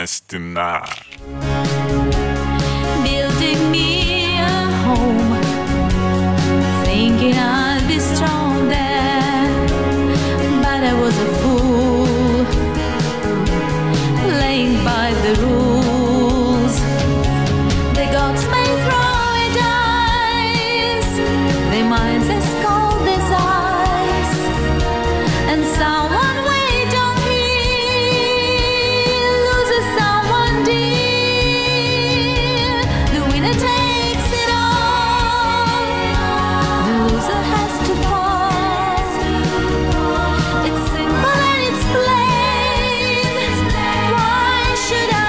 Железная стена. Building me a home, thinking I'd be strong there, but I was a fool, playing by the rules. The gods may throw a dice, their minds as cold as ice, and someone wait on me loses someone dear. The winner takes it all, the loser has to fall. It's simple and it's plain, why should I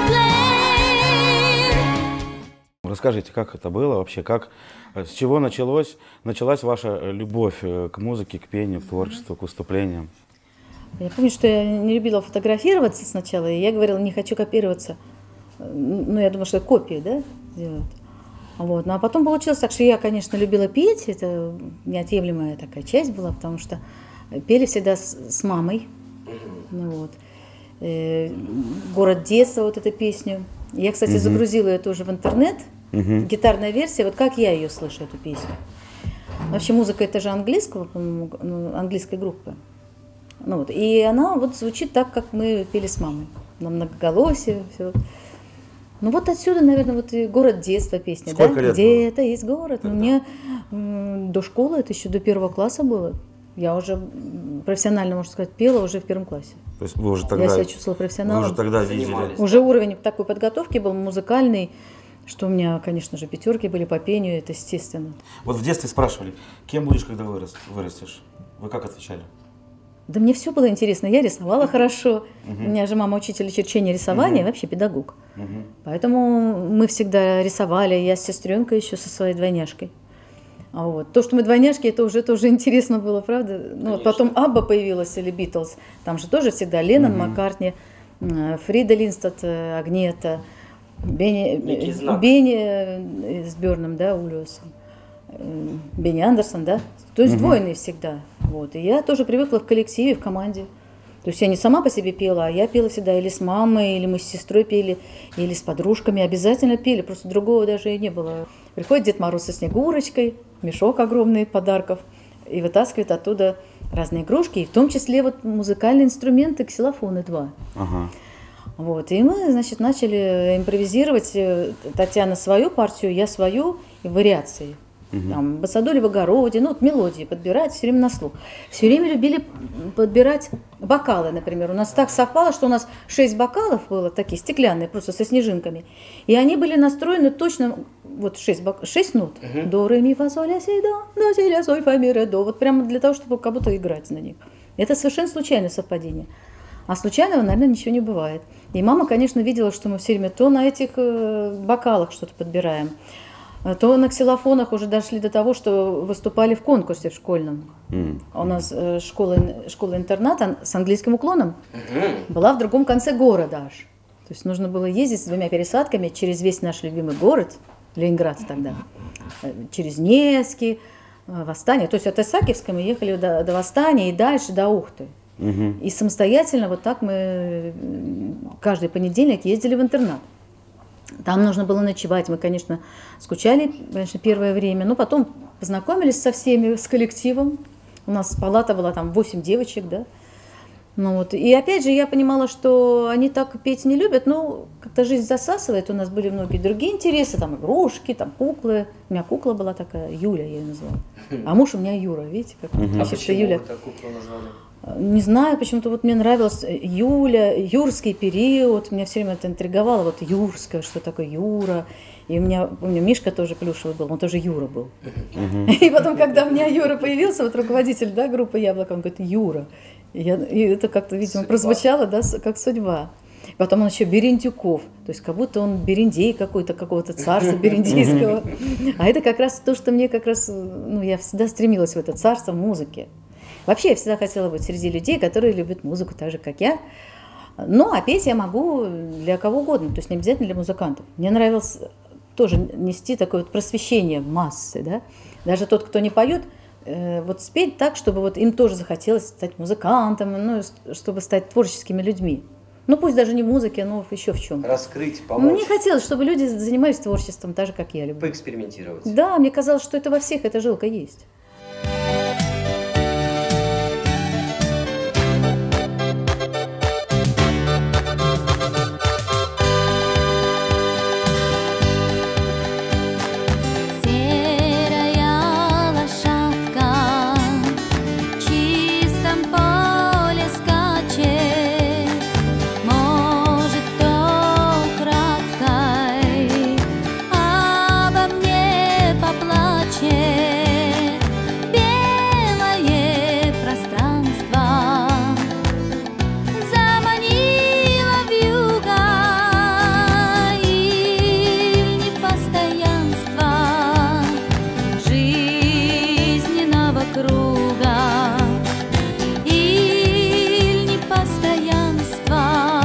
complain? Расскажите, как это было вообще, с чего началась ваша любовь к музыке, к пению, к творчеству, к выступлениям? Я помню, что я не любила фотографироваться сначала, и я говорила, не хочу копироваться. Ну, я думала, что копию, да, делают. Вот. Ну, а потом получилось так, что я, конечно, любила петь, это неотъемлемая такая часть была, потому что пели всегда с мамой. Ну, вот. «Город детства», вот эту песню. Я, кстати, загрузила ее тоже в интернет, гитарная версия, вот как я ее слышу, эту песню. Вообще музыка это же английского, по-моему, английской группы. Ну, вот. И она вот звучит так, как мы пели с мамой, на многоголосие, все. Ну вот отсюда, наверное, вот и «Город детства» песня. Сколько да? лет Где-то есть город. Ну, мне до школы, это еще до 1 класса было. Я уже профессионально, можно сказать, пела уже в 1 классе. То есть вы уже тогда, Я себя чувствовала профессионалом. вы уже тогда видели? Уже уровень такой подготовки был музыкальный, что у меня, конечно же, 5 были по пению, это естественно. Вот в детстве спрашивали, кем будешь, когда вырастешь? Вы как отвечали? Да мне все было интересно, я рисовала хорошо. У меня же мама учитель черчения рисования, вообще педагог. Поэтому мы всегда рисовали, я с сестренкой еще со своей двойняшкой. А вот. То, что мы двойняшки, это уже тоже интересно было, правда? Ну, вот потом Абба появилась, или Битлз, там же тоже всегда Леннон, Маккартни, Фрида Линстад, Агнета, Бенни с Бёрном, да, Ульосом, Бенни Андерсон, да, то есть двойные всегда. Вот. И я тоже привыкла в коллективе, в команде. То есть я не сама по себе пела, а я пела всегда или с мамой, или мы с сестрой пели, или с подружками, обязательно пели, просто другого даже и не было. Приходит Дед Мороз со Снегурочкой, мешок огромный подарков, и вытаскивает оттуда разные игрушки, и в том числе вот музыкальные инструменты, ксилофоны 2. Вот, и мы, значит, начали импровизировать, Татьяна свою партию, я свою, и вариации. Там, в саду или в огороде, ну, вот мелодии подбирать все время на слух. Все время любили подбирать бокалы, например. У нас так совпало, что у нас 6 бокалов было, такие стеклянные, просто со снежинками. И они были настроены точно, вот 6 нот. До, ре, ми, фа, соль, ля, си, до, си, ля, соль, фа, ми, ре, до. Вот прямо для того, чтобы как будто играть на них. Это совершенно случайное совпадение. А случайного, наверное, ничего не бывает. И мама, конечно, видела, что мы все время то на этих бокалах что-то подбираем, то на ксилофонах уже дошли до того, что выступали в конкурсе в школьном. У нас школа-интернат с английским уклоном была в другом конце города аж. То есть нужно было ездить с 2 пересадками через весь наш любимый город, Ленинград тогда, через Невский, Восстание. То есть от Исаакиевска мы ехали до Восстания и дальше до Ухты. И самостоятельно вот так мы каждый понедельник ездили в интернат. Там нужно было ночевать. Мы, конечно, скучали, конечно, первое время, но потом познакомились со всеми, с коллективом. У нас палата была там 8 девочек, да. Ну, вот. И опять же я понимала, что они так петь не любят, но как-то жизнь засасывает. У нас были многие другие интересы, там игрушки, там куклы. У меня кукла была такая, Юля я ее назвала. А муж у меня Юра, видите, как почему Юля. вы так куклу назвали? Не знаю, почему-то вот мне нравилась Юля, юрский период, меня все время это интриговало, вот юрское, что такое Юра. И у меня Мишка тоже плюшевый был, он тоже Юра был. И потом, когда у меня Юра появился, вот руководитель, да, группы «Яблоко», он говорит, Юра. И это как-то, видимо, прозвучало, да, как судьба. Потом он еще Берендюков, то есть как будто он берендей какой-то, какого-то царства берендейского. А это как раз то, что мне как раз, ну, я всегда стремилась в это царство музыки. Вообще я всегда хотела быть среди людей, которые любят музыку так же, как я. Ну, а петь я могу для кого угодно, то есть не обязательно для музыкантов. Мне нравилось тоже нести такое вот просвещение в массы, да. Даже тот, кто не поет, вот спеть так, чтобы вот им тоже захотелось стать музыкантом, ну, чтобы стать творческими людьми. Ну, пусть даже не в музыке, но еще в чем. Раскрыть, помочь. Мне хотелось, чтобы люди занимались творчеством так же, как я люблю. Поэкспериментировать. Да, мне казалось, что это во всех эта жилка есть. Серая лошадка в чистом поле скачет, может, то украдкой обо мне поплачет. Белое пространство заманило вьюга и непостоянство жизненного круга, и непостоянство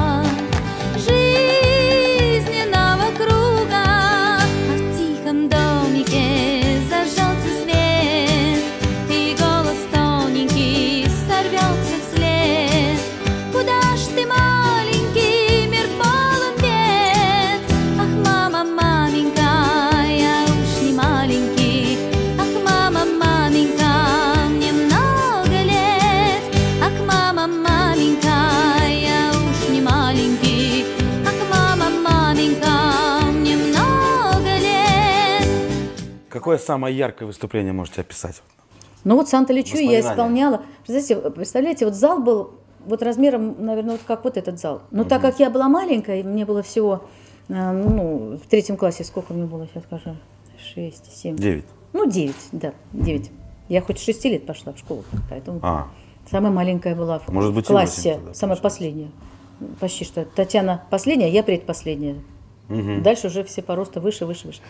жизненного круга. А в тихом домике зажжется свет, и голос тоненький сорвется вслед. Куда ж ты, маленький, мир полон бед? Ах, мама, маменька, я уж не маленький. Ах, мама, маменька, мне много лет. Ах, мама, маменька, я уж не маленький. Ах, мама, маменька, мне много лет. Какое самое яркое выступление можете описать? Ну вот «Санта Лючию» я Воспоминания. исполняла. Представляете, вот зал был вот размером, наверное, вот как вот этот зал. Но так как я была маленькая, мне было всего, ну, в 3 классе, сколько мне было, сейчас скажу, 6, 7. 9. Ну, 9, да, 9. Я хоть с 6 лет пошла в школу, поэтому А, самая маленькая была в Может быть, и классе, 8 тогда, самая получается. последняя. Почти что. Татьяна последняя, я предпоследняя. Дальше уже все по росту выше, выше, выше.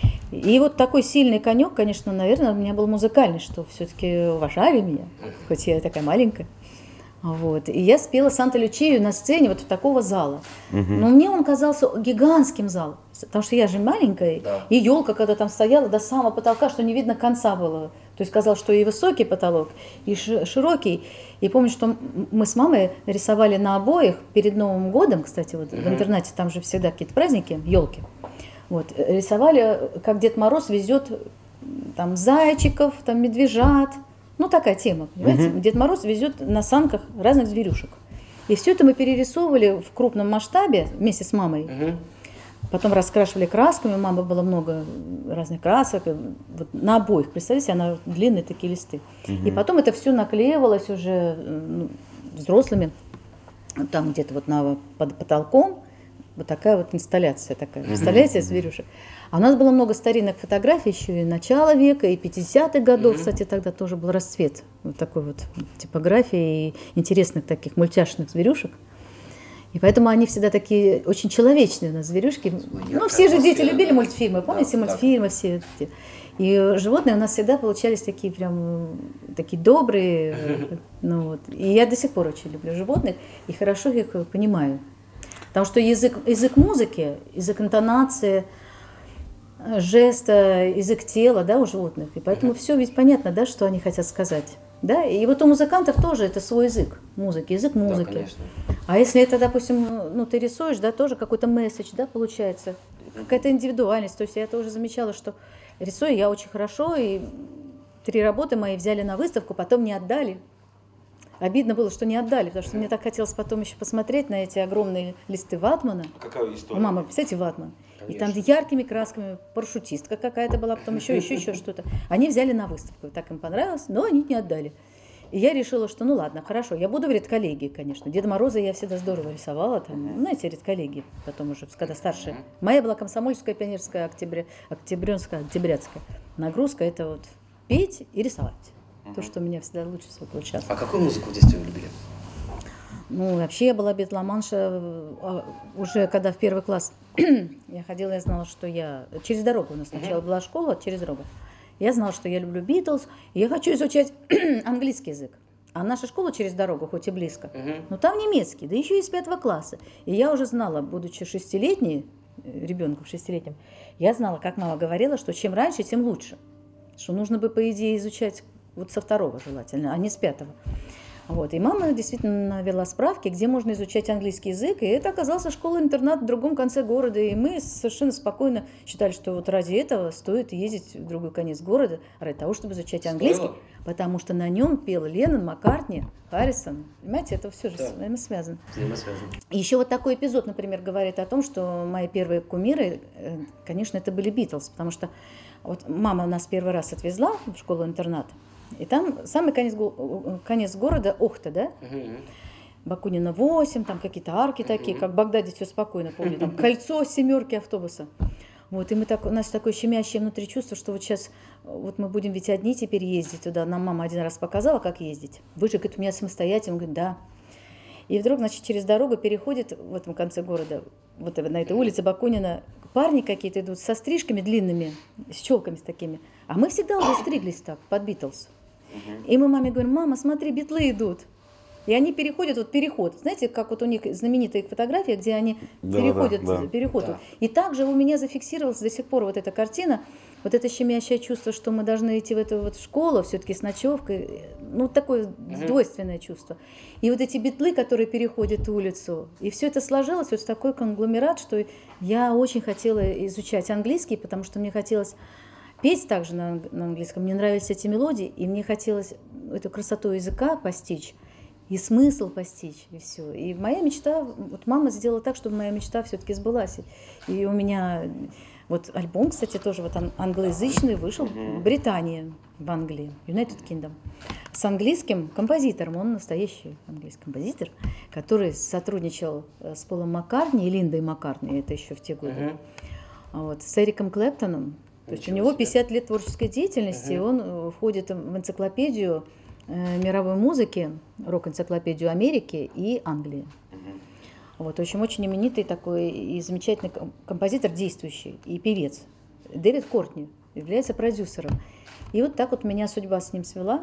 И вот такой сильный конек, конечно, наверное, у меня был музыкальный, что все-таки уважали меня, хоть я такая маленькая. Вот. И я спела «Санта Лючию» на сцене вот такого зала. Но мне он казался гигантским залом, потому что я же маленькая, Да. и елка, когда там стояла до самого потолка, что не видно конца было. То есть казалось, что и высокий потолок, и широкий. И помню, что мы с мамой рисовали на обоях перед Новым годом, кстати, вот в интернате там же всегда какие-то праздники, елки. Вот, рисовали, как Дед Мороз везет там зайчиков, там медвежат. Ну, такая тема, понимаете? Дед Мороз везет на санках разных зверюшек. И все это мы перерисовывали в крупном масштабе вместе с мамой. Потом раскрашивали красками, у мамы было много разных красок, вот на обоих, представляете, она длинные такие листы. И потом это все наклеивалось уже взрослыми, там где-то вот под потолком, вот такая вот инсталляция такая, представляете, зверюшек. А у нас было много старинных фотографий еще и начала века, и 50-х годов, кстати, тогда тоже был расцвет вот такой вот типографии и интересных таких мультяшных зверюшек. И поэтому они всегда такие очень человечные у нас зверюшки. Ну, все же дети любили мультфильмы, помните, Да, мультфильмы все эти. И животные у нас всегда получались такие прям, такие добрые. Ну, вот. И я до сих пор очень люблю животных и хорошо их понимаю. Потому что язык музыки, язык интонации, жеста, язык тела, да, у животных. И поэтому все ведь понятно, да, что они хотят сказать. Да? И вот у музыкантов тоже это свой язык музыки, язык музыки. Да, конечно. А если это, допустим, ну, ты рисуешь, да, тоже какой-то месседж, да, получается, какая-то индивидуальность. То есть я тоже замечала, что рисую я очень хорошо, и 3 работы мои взяли на выставку, потом не отдали. Обидно было, что не отдали, потому что мне так хотелось потом еще посмотреть на эти огромные листы ватмана. Какая история? Мама, представляете, ватман. И там Конечно. яркими красками парашютистка какая-то была, потом еще что-то. Они взяли на выставку, так им понравилось, но они не отдали. И я решила, что ну ладно, хорошо, я буду в редколлегии, конечно. Деда Мороза я всегда здорово рисовала, там, знаете, редколлегии, потом уже, когда старше. Моя была комсомольская, пионерская, октябрянская, октябрятская. Нагрузка – это вот петь и рисовать. То, что у меня всегда лучше всего получалось. А какую музыку в детстве вы любили? Ну, вообще я была битломанша уже когда в 1 класс я ходила, я знала, что я... Через дорогу у нас сначала была школа, через дорогу. Я знала, что я люблю Битлз, и я хочу изучать английский язык. А наша школа через дорогу, хоть и близко, но там немецкий, да еще и с 5 класса. И я уже знала, будучи 6-летней, ребенком 6-летним, я знала, как мама говорила, что чем раньше, тем лучше. Что нужно бы, по идее, изучать вот со 2 желательно, а не с 5. Вот. И мама действительно навела справки, где можно изучать английский язык, и это оказался школа-интернат в другом конце города, и мы совершенно спокойно считали, что вот ради этого стоит ездить в другой конец города, ради того, чтобы изучать английский, потому что на нем пел Леннон, Маккартни, Харрисон. Понимаете, это все же взаимосвязано. Взаимосвязано. И еще вот такой эпизод, например, говорит о том, что мои первые кумиры, конечно, это были Битлз, потому что вот мама нас первый раз отвезла в школу-интернат, и там самый конец города Охта, да? Бакунина 8, там какие-то арки такие, как в Багдаде, все спокойно, помню, там кольцо, 7 автобуса. Вот, и у нас такое щемящее внутри чувство, что вот сейчас вот мы будем ведь одни теперь ездить туда. Нам мама один раз показала, как ездить. Вы же, говорит, у меня самостоятельно. Он говорит, да. И вдруг, значит, через дорогу переходит в этом конце города, вот на этой улице Бакунина, парни какие-то идут со стрижками длинными, с челками с такими. А мы всегда уже стриглись так, под Битлз. И мы маме говорим, мама, смотри, битлы идут. И они переходят, вот переход. Знаете, как вот у них знаменитая их фотография, где они переходят, переход. Да. И также у меня зафиксировалась до сих пор вот эта картина, вот это щемящее чувство, что мы должны идти в эту вот школу все-таки с ночевкой. Ну, такое двойственное чувство. И вот эти битлы, которые переходят улицу. И все это сложилось вот в такой конгломерат, что я очень хотела изучать английский, потому что мне хотелось петь также на английском. Мне нравились эти мелодии, и мне хотелось эту красоту языка постичь. И смысл постичь, и все. И моя мечта, вот мама сделала так, чтобы моя мечта все-таки сбылась. И у меня вот альбом, кстати, тоже вот англоязычный вышел в Британии, в Англии, United Kingdom, с английским композитором. Он настоящий английский композитор, который сотрудничал с Полом Маккартни и Линдой Маккартни, это еще в те годы, вот, с Эриком Клэптоном. То есть у него 50 лет творческой деятельности, и он входит в энциклопедию мировой музыки, рок-энциклопедию Америки и Англии. Вот, в общем, очень именитый такой и замечательный композитор, действующий, и певец. Дэвид Кортни является продюсером. И вот так вот меня судьба с ним свела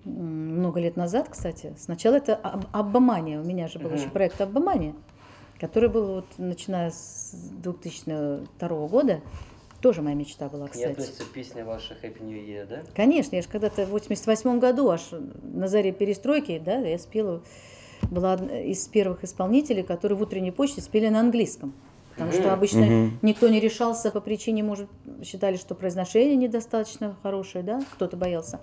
много лет назад, кстати. Сначала это «Аббамания». У меня же был еще проект «Аббамания», который был вот, начиная с 2002 года. Тоже моя мечта была, кстати. Не относится песня ваша «Happy New Year», да? Конечно, я же когда-то в 88 году, аж на заре перестройки, да, я спела, была из первых исполнителей, которые в утренней почте спели на английском. Потому что обычно никто не решался по причине, может, считали, что произношение недостаточно хорошее, да, кто-то боялся.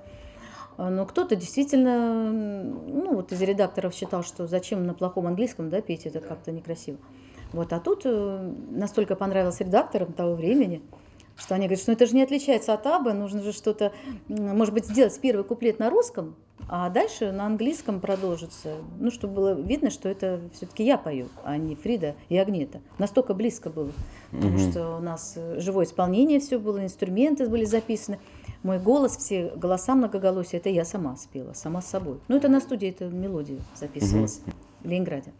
Но кто-то действительно, ну, вот из редакторов считал, что зачем на плохом английском, да, петь, это как-то некрасиво. Вот, а тут настолько понравилось редакторам того времени, что они говорят, что это же не отличается от Аббы, нужно же что-то, может быть, сделать первый куплет на русском, а дальше на английском продолжится. Ну, чтобы было видно, что это все-таки я пою, а не Фрида и Агнета. Настолько близко было, потому что у нас живое исполнение все было, инструменты были записаны. Мой голос, все голоса многоголосия, это я сама спела, сама с собой. Ну, это на студии, это мелодия записывалась в Ленинграде.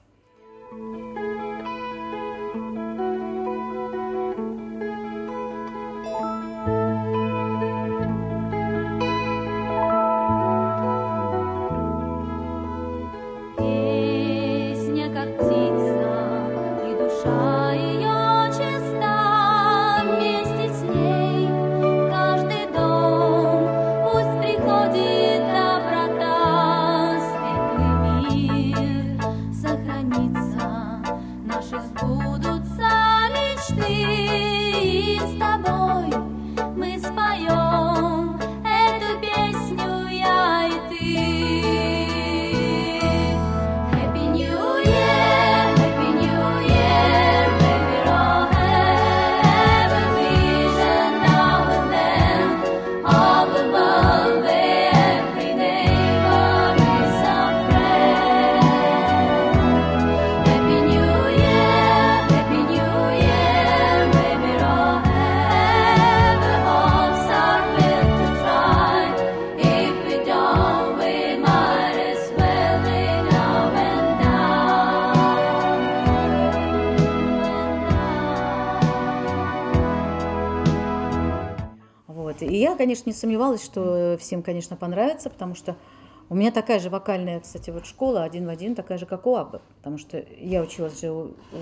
И я, конечно, не сомневалась, что всем, конечно, понравится, потому что у меня такая же вокальная, кстати, вот школа один в один, такая же, как у Аббы, потому что я училась же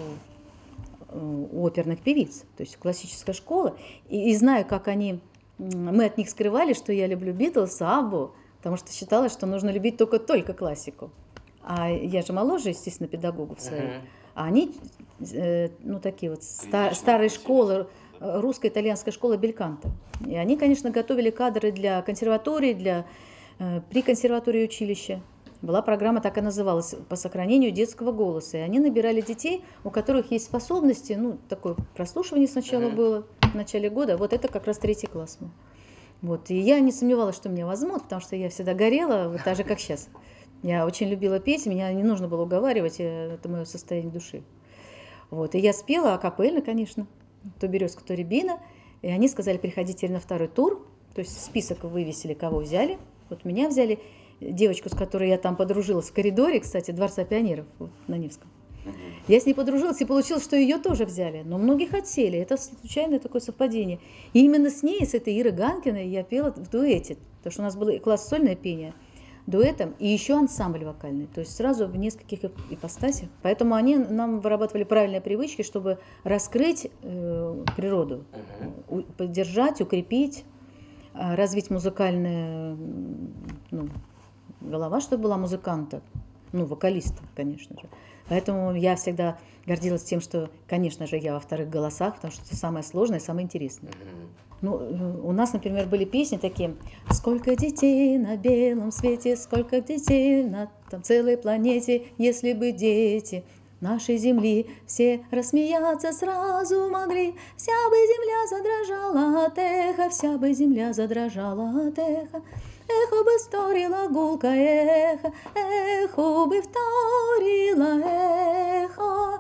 у оперных певиц, то есть классическая школа, и знаю, как они, мы от них скрывали, что я люблю Битлз, Аббу, потому что считалось, что нужно любить только классику. А я же моложе, естественно, педагогов своих. А они, ну, такие вот старые школы, русско-итальянская школа Бельканто. И они, конечно, готовили кадры для консерватории, при консерватории училища. Была программа, так и называлась, по сохранению детского голоса. И они набирали детей, у которых есть способности, ну, такое прослушивание сначала было в начале года, вот это как раз 3 класс. Вот. И я не сомневалась, что меня возьмут, потому что я всегда горела, вот так же, как сейчас. Я очень любила петь, меня не нужно было уговаривать, это мое состояние души. Вот. И я спела акапельно, конечно, то березка, то рябина. И они сказали, приходите на 2-й тур, то есть список вывесили, кого взяли. Вот меня взяли, девочку, с которой я там подружилась в коридоре, кстати, Дворца пионеров вот, на Невском. Я с ней подружилась, и получилось, что ее тоже взяли. Но многие хотели, это случайное такое совпадение. И именно с ней, с этой Ирой Ганкиной, я пела в дуэте, потому что у нас был класс сольное пение, дуэтом, и еще ансамбль вокальный, то есть сразу в нескольких ипостасях. Поэтому они нам вырабатывали правильные привычки, чтобы раскрыть природу, поддержать, укрепить, развить музыкальную голова, чтобы была музыканта, ну, вокалиста, конечно же. Поэтому я всегда гордилась тем, что, конечно же, я во вторых голосах, потому что это самое сложное, самое интересное. Ну, у нас, например, были песни такие: «Сколько детей на белом свете, сколько детей на там целой планете, если бы дети нашей земли все рассмеяться сразу могли, вся бы земля задрожала от эха, вся бы земля задрожала от эха, эхо бы вторило гулко эхо, эхо бы вторило эхо,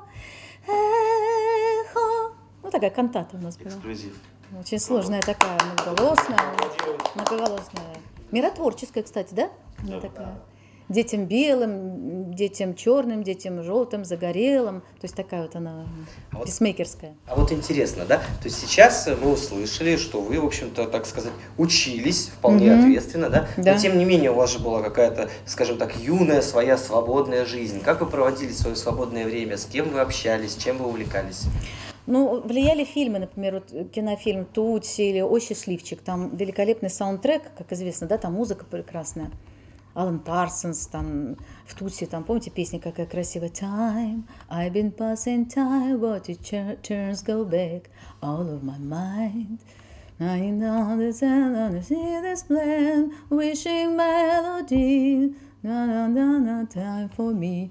эхо». Вот такая кантата у нас была. Эксклюзив. Очень сложная такая, многоголосная. Миротворческая, кстати, да? Она такая. Детям белым, детям черным, детям желтым, загорелым. То есть такая вот она писмейкерская. А вот интересно, да? То есть сейчас мы услышали, что вы, в общем-то, так сказать, учились вполне ответственно, да? Да. Но тем не менее у вас же была какая-то, скажем так, юная своя свободная жизнь. Как вы проводили свое свободное время? С кем вы общались? Чем вы увлекались? Ну, влияли фильмы, например, вот кинофильм «Тутси» или «Ой, счастливчик». Там великолепный саундтрек, как известно, да, там музыка прекрасная. Алан Парсонс, там в «Тутси», там, помните, песня какая красивая? Time, I've been passing time, but it turns go back, all of my mind. I know the sound of this plan, wishing melody, na time for me.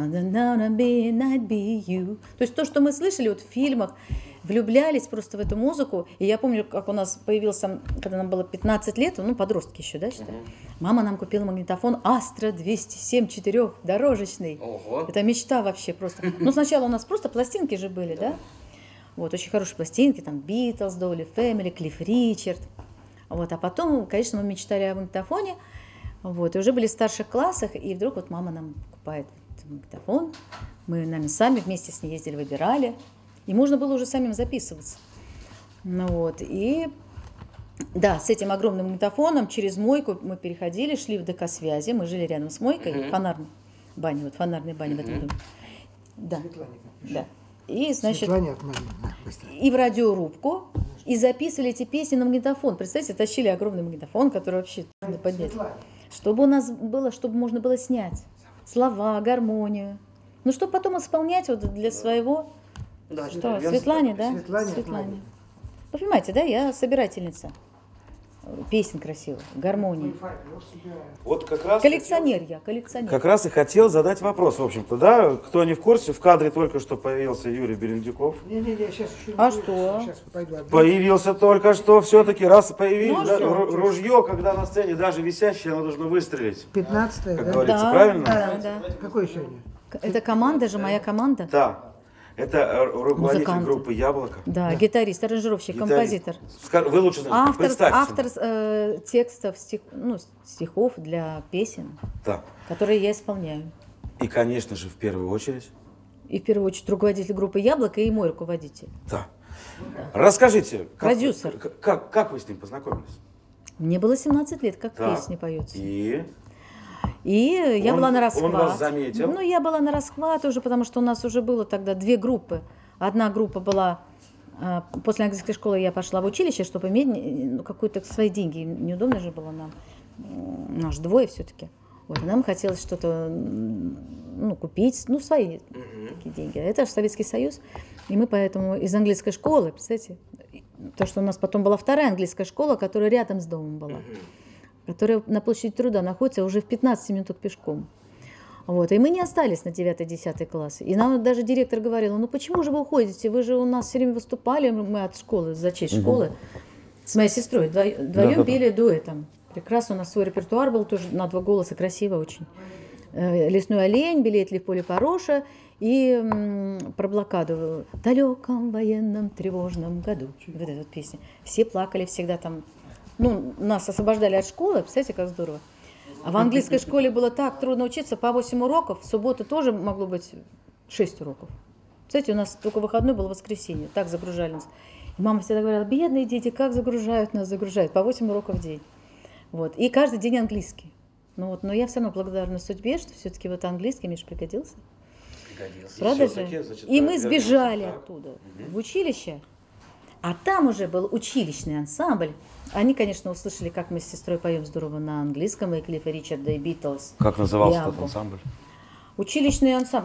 Be night be you. То есть то, что мы слышали вот в фильмах, влюблялись просто в эту музыку. И я помню, как у нас появился, когда нам было 15 лет, ну, подростки еще, да, считай. Мама нам купила магнитофон Астра 207 4-дорожечный. Ого. Это мечта вообще просто. Ну, сначала у нас просто пластинки же были, да? Вот, очень хорошие пластинки, там, Битлз, Долли Фэмили, Клифф Ричард. Вот, а потом, конечно, мы мечтали о магнитофоне. Вот, и уже были в старших классах, и вдруг вот мама нам покупает магнитофон. Мы, наверное, сами вместе с ней ездили, выбирали. И можно было уже самим записываться. Ну вот, и да, с этим огромным магнитофоном через мойку мы переходили, шли в ДК связи. Мы жили рядом с мойкой, фонарной бани, вот фонарной бани в этом доме. Да. Да. И, значит, и в радиорубку, и записывали эти песни на магнитофон. Представьте, тащили огромный магнитофон, который вообще надо поднять. Чтобы у нас было, чтобы можно было снять слова, гармонию. Ну, чтобы потом исполнять вот для своего... Да, что, Светлане, да? Светлане. Вы понимаете, да, я собирательница песен красивых, гармонии. Вот как раз Коллекционер я, коллекционер. Как раз и хотел задать вопрос, в общем-то, да? Кто не в курсе, в кадре только что появился Юрий Берендюков. Не-не-не, сейчас еще... А что? Сейчас пойду отдать. Появился только что, все-таки раз появилось, Ну, да, что? ружье, когда на сцене даже висящее, оно должно выстрелить. 15-е, Как да? говорится, Да, правильно? да, да. Какой сегодня? Это команда же, моя команда. Да. Это руководитель Музыкант. группы «Яблоко». Да, гитарист, аранжировщик, Гитарист. композитор. Вы лучше знаете, представьте. Автор текстов, стихов для песен, Да. которые я исполняю. И, конечно же, в первую очередь. И в первую очередь руководитель группы «Яблоко» и мой руководитель. Да. Расскажите, Продюсер. как вы с ним познакомились? Мне было 17 лет, как Так. песни поются. И я Он- была на он расхват. вас заметил? Ну, я была на расхват уже, потому что у нас уже было тогда 2 группы. Одна группа была... После английской школы я пошла в училище, чтобы иметь какую-то свои деньги. Неудобно же было нам. Нас 2 все-таки. Вот, и нам хотелось что-то ну, купить, ну, свои такие деньги. А это же Советский Союз. И мы поэтому из английской школы, представляете, то, что у нас потом была вторая английская школа, которая рядом с домом была, которая на площади Труда находится уже в 15 минутах пешком. Вот. И мы не остались на 9-10 классы. И нам даже директор говорила, ну почему же вы уходите? Вы же у нас все время выступали, мы от школы, за честь школы, с моей сестрой. Вдвоем пели дуэтом. Прекрасно, у нас свой репертуар был тоже на 2 голоса, красиво очень. «Лесной олень», «Белеет ли в поле пороша» и про блокаду «В далеком военном тревожном году». Вот эта вот песня. Все плакали всегда там. Ну, нас освобождали от школы, представляете, как здорово. А в английской школе было так трудно учиться, по 8 уроков, в субботу тоже могло быть 6 уроков. Кстати, у нас только выходной был воскресенье, так загружали нас. И мама всегда говорила, бедные дети, как загружают нас, загружают, по 8 уроков в день. Вот. И каждый день английский. Ну вот, но я все равно благодарна судьбе, что все-таки вот английский мне же пригодился. Правда же? И мы сбежали оттуда, в училище. А там уже был училищный ансамбль. Они, конечно, услышали, как мы с сестрой поем здорово на английском, и Клиффа Ричарда, и Битлз. Как назывался этот ансамбль? Училищный ансамбль.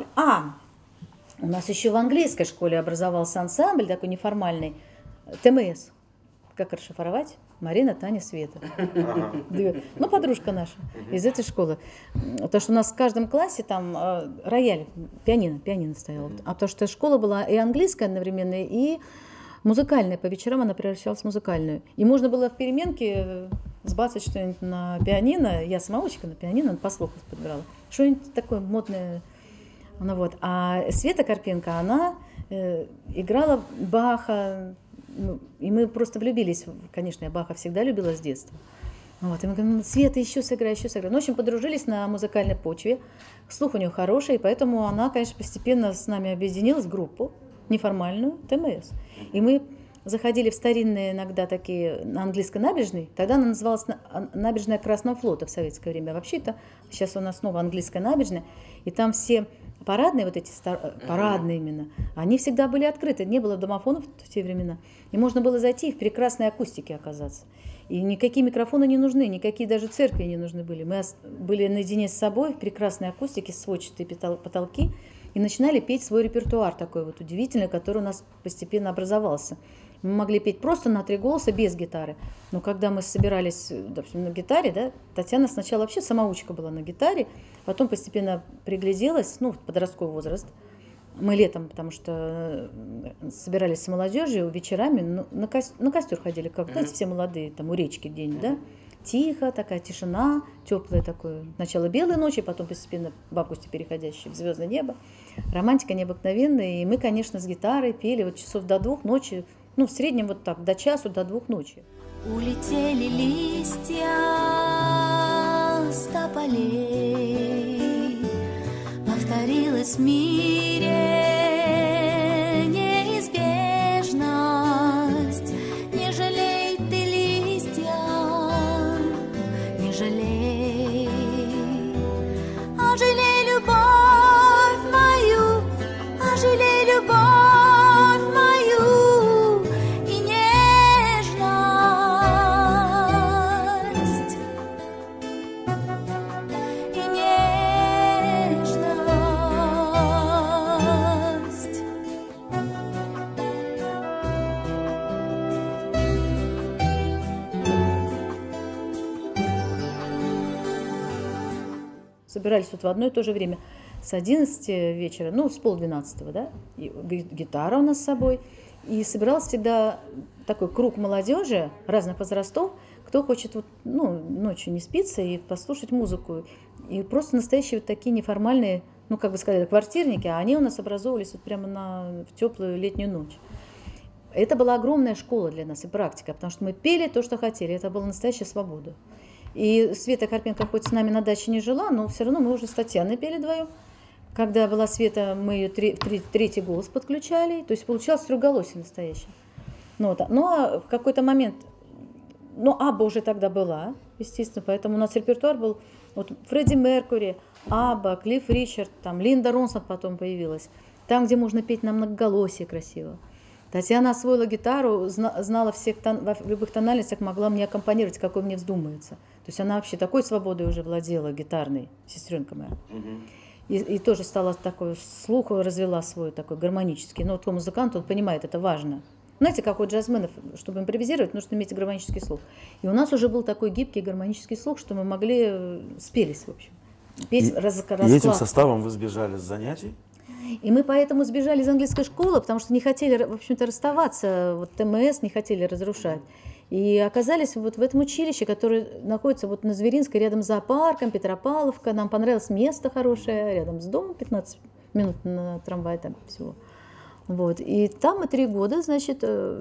У нас еще в английской школе образовался ансамбль такой неформальный, ТМС. Как расшифровать? Марина, Таня, Света. Ну, подружка наша из этой школы. То, что у нас в каждом классе там рояль, пианино стояло. А то, что школа была и английская одновременно, и музыкальная. По вечерам она превращалась в музыкальную. И можно было в переменке сбацать что-нибудь на пианино. Я самоучка на пианино, по слуху подбирала. Что-нибудь такое модное. Ну, вот. А Света Карпенко, она играла Баха. И мы просто влюбились. Конечно, я Баха всегда любила с детства. Вот. И мы говорим, Света, еще сыграй, еще сыграй. Ну, в общем, подружились на музыкальной почве. Слух у нее хороший, и поэтому она, конечно, постепенно с нами объединилась в группу неформальную ТМС. И мы заходили в старинные иногда такие на английской набережной. Тогда она называлась набережная Красного флота в советское время. А вообще-то сейчас у нас снова английская набережная. И там все парадные, вот эти парадные именно, они всегда были открыты. Не было домофонов в те времена. И можно было зайти и в прекрасной акустике оказаться. И никакие микрофоны не нужны, никакие даже церкви не нужны были. Мы были наедине с собой в прекрасной акустике, сводчатые потолки, и начинали петь свой репертуар такой вот удивительный, который у нас постепенно образовался. Мы могли петь просто на 3 голоса без гитары. Но когда мы собирались, допустим, на гитаре, да, Татьяна сначала вообще самоучка была на гитаре, потом постепенно пригляделась, ну, в подростковый возраст. Мы летом, потому что собирались с молодежью вечерами, на костер ходили, как, знаете, все молодые, там у речки где-нибудь, да. Тихо, такая тишина, теплая такое. Сначала белые ночи, потом постепенно в августе переходящие в звездное небо. Романтика необыкновенная. И мы, конечно, с гитарой пели вот часов до 2 ночи. Ну, в среднем вот так, до часу, до 2 ночи. Улетели листья с тополей, повторилась в мире неизбежность. Не жалей ты листья, не жалей, а жалей любовь мою, а жалей любовь мою. Собирались вот в одно и то же время с 11 вечера, ну, с 11:30, да, и гитара у нас с собой. И собирался всегда такой круг молодежи разных возрастов, кто хочет вот, ну, ночью не спится и послушать музыку. И просто настоящие вот такие неформальные, ну, как бы сказать, квартирники, а они у нас образовывались вот прямо в теплую летнюю ночь. Это была огромная школа для нас и практика, потому что мы пели то, что хотели. Это была настоящая свобода. И Света Карпенко хоть с нами на даче не жила, но все равно мы уже с Татьяной пели вдвоем. Когда была Света, мы ее третий голос подключали, то есть получалось трехголосие настоящее. Ну, вот. Ну, а в какой-то момент, ну, Абба уже тогда была, естественно, поэтому у нас репертуар был вот Фредди Меркьюри, Абба, Клифф Ричард, там Линда Ронсон потом появилась, там, где можно петь на многоголосие красиво. Татьяна освоила гитару, знала всех в любых тональностях, могла мне аккомпанировать, какой мне вздумается. есть она вообще такой свободой уже владела гитарной, сестренка моя. Мгм. И тоже стала такой, слух развела свой такой гармонический. Но вот музыкант, он понимает, это важно. Знаете, как у джазменов, чтобы импровизировать, нужно иметь гармонический слух. И у нас уже был такой гибкий гармонический слух, что мы могли, спелись, в общем. Петь И этим расклад. составом вы сбежали с занятий? И мы поэтому сбежали из английской школы, потому что не хотели, в общем-то, расставаться, вот ТМС не хотели разрушать. И оказались вот в этом училище, которое находится вот на Зверинской, рядом с зоопарком, Петропавловка. Нам понравилось место хорошее, рядом с домом, 15 минут на трамвай там всего. Вот. И там мы 3 года, значит,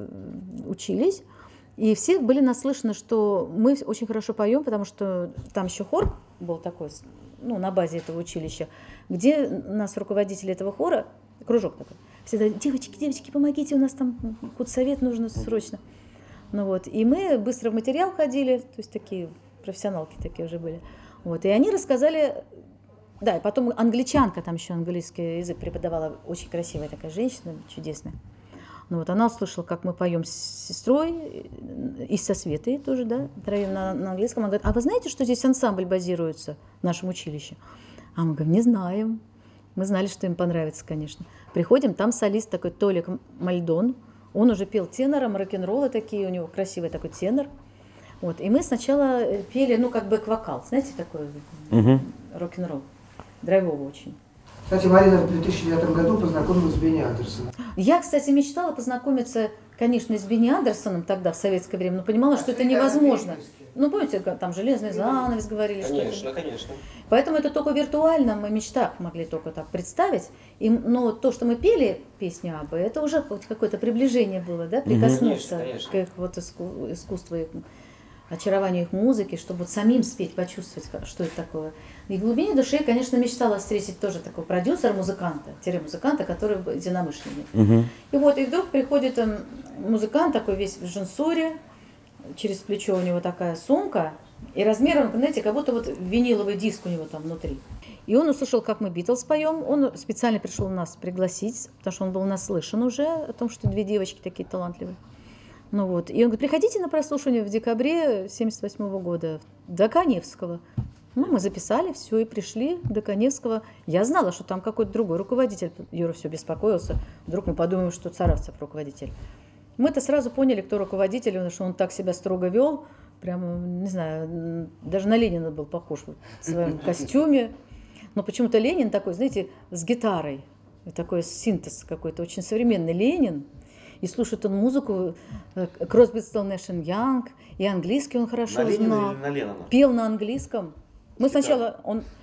учились. И все были наслышаны, что мы очень хорошо поем, потому что там еще хор был такой, ну, на базе этого училища, где нас руководитель этого хора, кружок такой, всегда: девочки, девочки, помогите, у нас там худсовет нужно срочно. Ну вот, и мы быстро в материал ходили, то есть такие профессионалки такие уже были. Вот, и они рассказали, да, и потом англичанка там еще английский язык преподавала, очень красивая такая женщина, чудесная. Ну вот, она услышала, как мы поем с сестрой и со Светой тоже, да, втроем на английском. Она говорит: а вы знаете, что здесь ансамбль базируется в нашем училище? А мы говорим: не знаем. Мы знали, что им понравится, конечно. Приходим, там солист такой Толик Мальдон. Он уже пел тенором, рок-н-роллы такие, у него красивый такой тенор. Вот. И мы сначала пели, ну, как бэк-вокал, знаете, такой рок-н-ролл, драйвовый очень. Кстати, Марина в 2009 году познакомилась с Бенни Андерсоном. Я, кстати, мечтала познакомиться, конечно, с Бенни Андерсоном тогда, в советское время, но понимала, что это невозможно. Ну, помните, там «Железный занавес» говорили, что Конечно, это... конечно. Поэтому это только виртуально, мы в мечтах могли только так представить. Но то, что мы пели песню Аббы, это уже хоть какое-то приближение было, да, прикоснуться Конечно, к их вот искусству, их очарованию их музыки, чтобы вот самим спеть, почувствовать, что это такое. И в глубине души, конечно, мечтала встретить тоже такого продюсера-музыканта, музыканта, который единомышленник. И вот, и вдруг приходит музыкант такой весь в джинсуре, через плечо у него такая сумка, и размером, знаете, как будто вот виниловый диск у него там внутри. И он услышал, как мы «Битлз» поем, он специально пришел нас пригласить, потому что он был наслышан уже о том, что 2 девочки такие талантливые. Ну вот. И он говорит: приходите на прослушивание в декабре 1978 года до Каневского. Ну, мы записали все и пришли до Каневского. Я знала, что там какой-то другой руководитель. Юра все беспокоился. Вдруг мы подумаем, что Царавцев руководитель. Мы-то сразу поняли, кто руководитель, потому что он так себя строго вел. Прямо, не знаю, даже на Ленина был похож в своем костюме. Но почему-то Ленин такой, знаете, с гитарой. И такой синтез какой-то, очень современный Ленин. И слушает он музыку Кросби, Стилл, Нэш и Янг, и английский он хорошо На Ленина знал. или на Ленина? Пел на английском. Мы сначала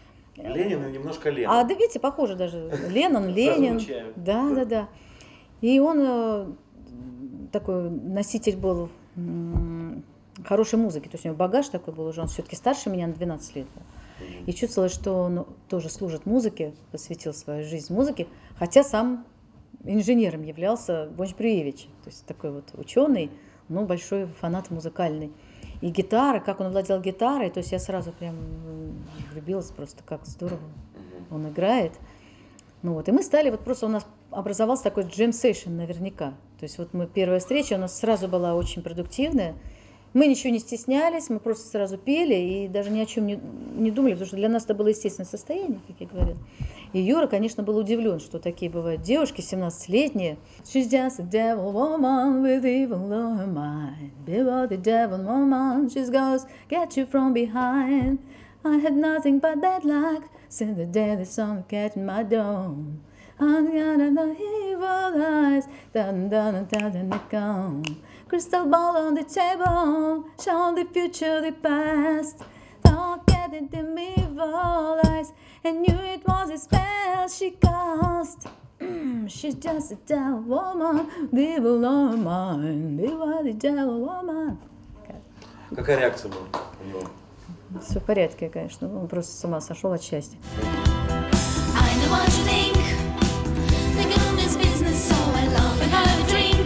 Ленин и немножко Ленин. да, видите, похоже даже. Леннон, Ленин. звучали. Да. И он такой носитель был хорошей музыки. То есть у него багаж такой был уже. Он все-таки старше меня на 12 лет был. И чувствовалось, что он тоже служит музыке, посвятил свою жизнь музыке, хотя сам инженером являлся Бонч-Брюевич, то есть такой вот ученый, но большой фанат музыкальный. И гитара, как он владел гитарой, то есть я сразу прям влюбилась просто, как здорово он играет. Ну вот, и мы стали, вот просто у нас образовался такой джем-сейшн наверняка. То есть вот мы, первая встреча у нас сразу была очень продуктивная. Мы ничего не стеснялись, мы просто сразу пели и даже ни о чем не думали, потому что для нас это было естественное состояние, как я говорила. И Юра, конечно, был удивлен, что такие бывают девушки 17-летние. She's just a devil woman with evil on her mind. Beware the devil woman, she goes get you from behind. I had nothing but bad luck since the day the sun catching my dome. I'm gonna the evil eyes, dun dun dun dun dun. Crystal ball on the table, show the future, the past. Don't get it, them evil eyes, and knew it was a spell she cast. She's just a devil woman, devil on her mind. Beware the devil woman. Какая реакция была у него? Все в порядке, конечно. Он просто с ума сошел от счастья. I know what you think. The game is business, so I love and have a drink.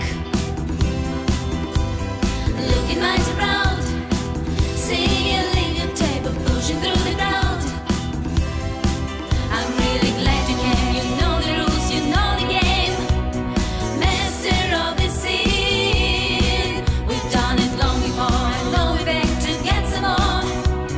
Looking mighty proud, seeing you leave your table, pushing through the crowd. I'm really glad you came. You know the rules, you know the game. Master of the scene. We've done it long before. I know we're back to get some more.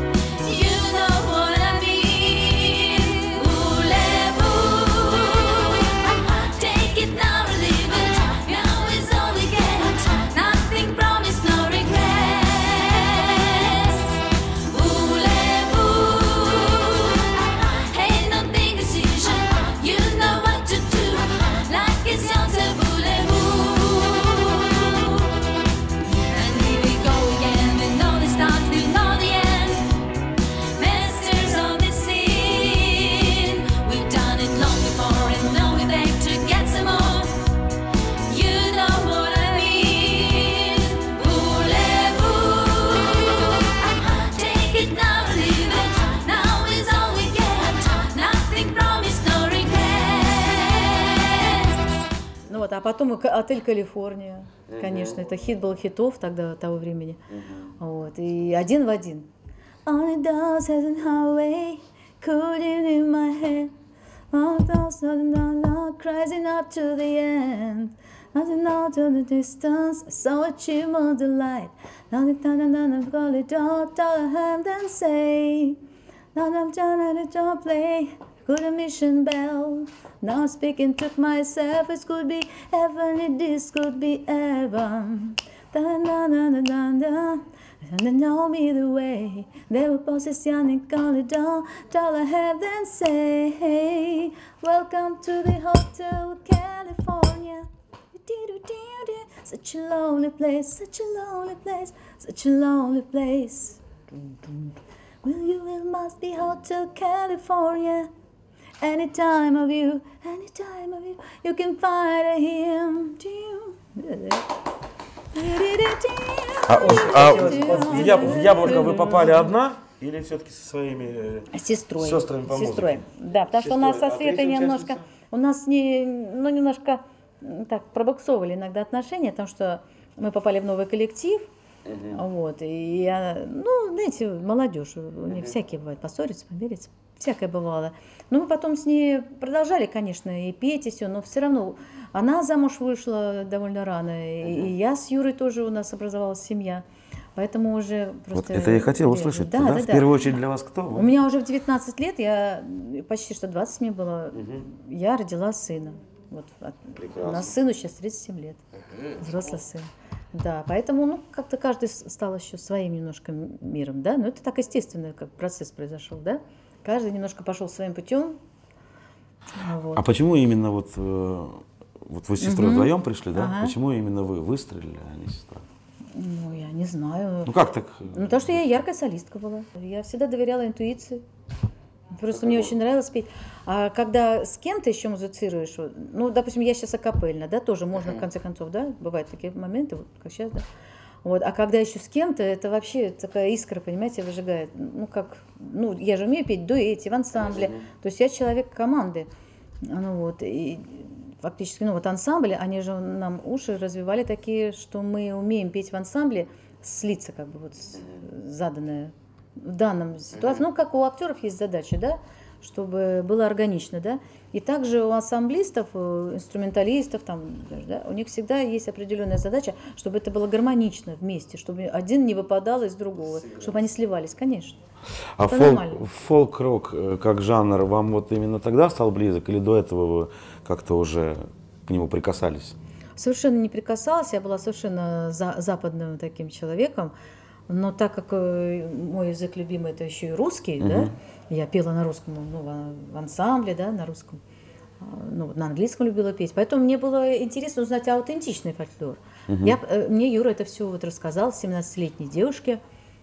Вот, а потом «Отель Калифорния». Конечно, это хит был хитов тогда, того времени. Вот, и один в один. On a thousand highway, cooling in my head. On a thousand crazy up to the end. Nothing out in the distance, I saw a chim of the light. Now the time call it out, tell a hand and say. Now I'm done at the job play, good a mission bell. Now speaking to myself, it could be heaven, this could be heaven. Da da da da da da. And they know me the way. They will position and call it down. Tell a have then say, hey, welcome to the Hotel California. Such a lonely place, such a lonely place, such a lonely place. Well, you will must be Hotel California. Any time of you, you can find him. В Яблоко вы попали одна или все-таки со своими сестрой. сестрами по музыке? Сестрой. Да, потому что у нас со Светой немножко, у нас немножко так пробуксовывали иногда отношения, потому что мы попали в новый коллектив, вот, и я, знаете, молодежь, у них всякие бывают, поссориться, помириться, всякое бывало. Но мы потом с ней продолжали, конечно, и петь, и все, но все равно она замуж вышла довольно рано, и я с Юрой тоже, у нас образовалась семья. Поэтому уже просто... Вот это я хотел услышать. Да? В первую очередь для вас кто? У меня уже в 19 лет, я почти что 20 мне было, я родила сына. Вот, у нас сыну сейчас 37 лет, взрослый сын. Да, поэтому, как-то каждый стал еще своим немножко миром, да, но это так естественно, как процесс произошел, да. Каждый немножко пошел своим путем. Вот. А почему именно вот вы с сестрой вдвоем пришли, да? Почему именно вы выстрелили, а не сестра? Ну, я не знаю. Ну, как так? Ну, потому что я яркая солистка была. Я всегда доверяла интуиции. Просто мне очень нравилось петь. А когда с кем-то еще музицируешь, ну, допустим, я сейчас акапельно, да, тоже можно, в конце концов, да, бывают такие моменты, вот как сейчас, да. Вот, а когда еще с кем-то, это вообще такая искра, понимаете, выжигает. Я же умею петь в дуэте, в ансамбле. То есть я человек команды. И фактически, ансамбль, они же нам уши развивали такие, что мы умеем петь в ансамбле, слиться как бы заданное в данном ситуации. Как у актеров есть задача, да, чтобы было органично, да. И также у ансамблистов, инструменталистов, да, у них всегда есть определенная задача, чтобы это было гармонично вместе, чтобы один не выпадал из другого, чтобы они сливались, конечно. А фолк-рок как жанр вам вот именно тогда стал близок, или до этого вы как-то уже к нему прикасались? Совершенно не прикасалась, я была совершенно западным таким человеком. Но так как мой язык любимый это еще и русский, да, я пела на русском, в ансамбле, да, на русском, на английском любила петь, поэтому мне было интересно узнать аутентичный фольклор. Мне Юра это все рассказал, 17-летней девушке,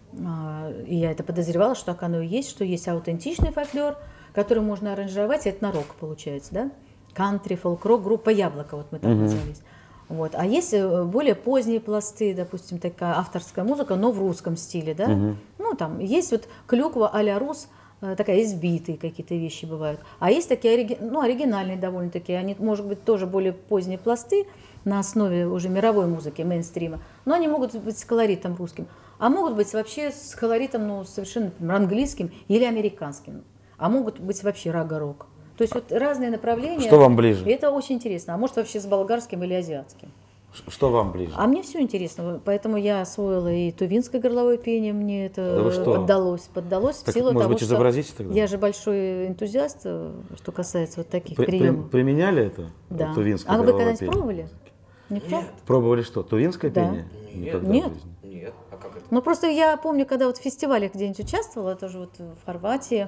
и я это подозревала, что так оно и есть, что есть аутентичный фольклор, который можно аранжировать, это на рок получается, да, кантри, фолк-рок, группа «Яблоко», вот мы так назывались. Вот. А есть более поздние пласты, допустим, такая авторская музыка, но в русском стиле, да? Там есть вот клюква а-ля рус, такая избитые какие-то вещи бывают. А есть такие оригинальные довольно-таки, они, может быть, тоже более поздние пласты на основе уже мировой музыки, мейнстрима, но они могут быть с колоритом русским, а могут быть вообще с колоритом, совершенно, например, английским или американским, а могут быть вообще рага-рок. То есть вот разные направления. Что вам ближе? И это очень интересно. А может вообще с болгарским или азиатским. Что вам ближе? А мне все интересно. Поэтому я освоила и тувинское горловое пение. Мне это поддалось. Так, в силу может того, быть, изобразите что тогда? я же большой энтузиаст, что касается вот таких приемов. Применяли это? Да. Тувинское А вы горловое когда-нибудь пение? пробовали? Никто? Пробовали что? Тувинское Да. пение? Никогда Нет. в жизни. Нет, а как это? Ну просто я помню, когда вот в фестивалях где-нибудь участвовала, тоже вот в Хорватии,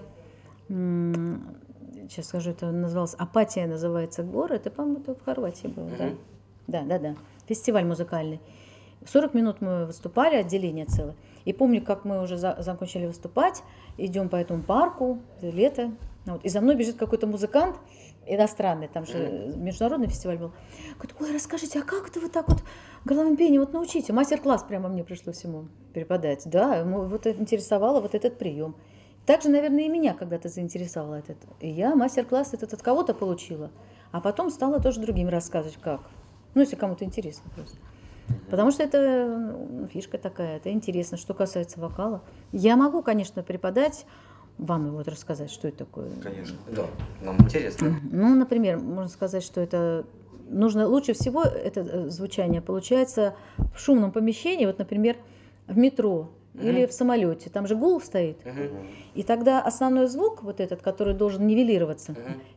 сейчас скажу, это называлось Апатия, называется город, и, по-моему, это в Хорватии было, да. Да, фестиваль музыкальный. 40 минут мы выступали, отделение целое. И помню, как мы уже закончили выступать, идем по этому парку, лето, и за мной бежит какой-то музыкант иностранный, там же международный фестиваль был. Говорит, ой, расскажите, а как это вы так вот горловым пением вот научите? Мастер-класс прямо мне пришлось ему преподать. Да, ему вот интересовало вот этот прием. Также, наверное, и меня когда-то заинтересовало это. И я мастер-класс этот от кого-то получила, а потом стала тоже другим рассказывать, как. Ну, если кому-то интересно просто. Потому что это фишка такая, это интересно. Что касается вокала, я могу, конечно, преподать, вам его вот рассказать, что это такое. Конечно. Да, нам интересно. Ну, например, можно сказать, что это нужно лучше всего это звучание получается в шумном помещении, вот, например, в метро или в самолете. Там же гул стоит. И тогда основной звук, вот этот, который должен нивелироваться,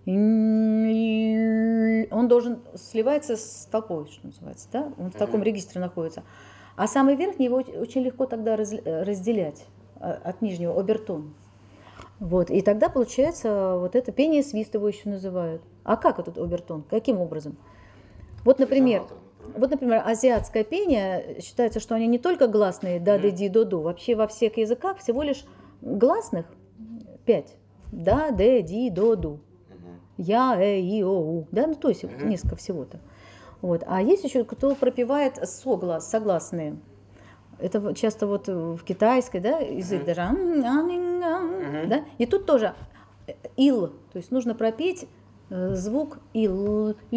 он должен сливаться с толпой, что называется, да? Он в таком регистре находится. А самый верхний его очень легко тогда разделять от нижнего, обертон. Вот. И тогда получается вот это пение свист его еще называют. А как этот обертон? Каким образом? Вот, например, азиатское пение, считается, что они не только гласные да, ди, до, ду. Вообще во всех языках всего лишь гласных 5. Да, де, ди, до, ду. Я, и, о, у. Да, ну то есть несколько всего-то. Вот. А есть еще кто пропевает согласные. Это часто вот в китайской, да, язык даже. Да? И тут тоже ил, то есть нужно пропеть звук ил. То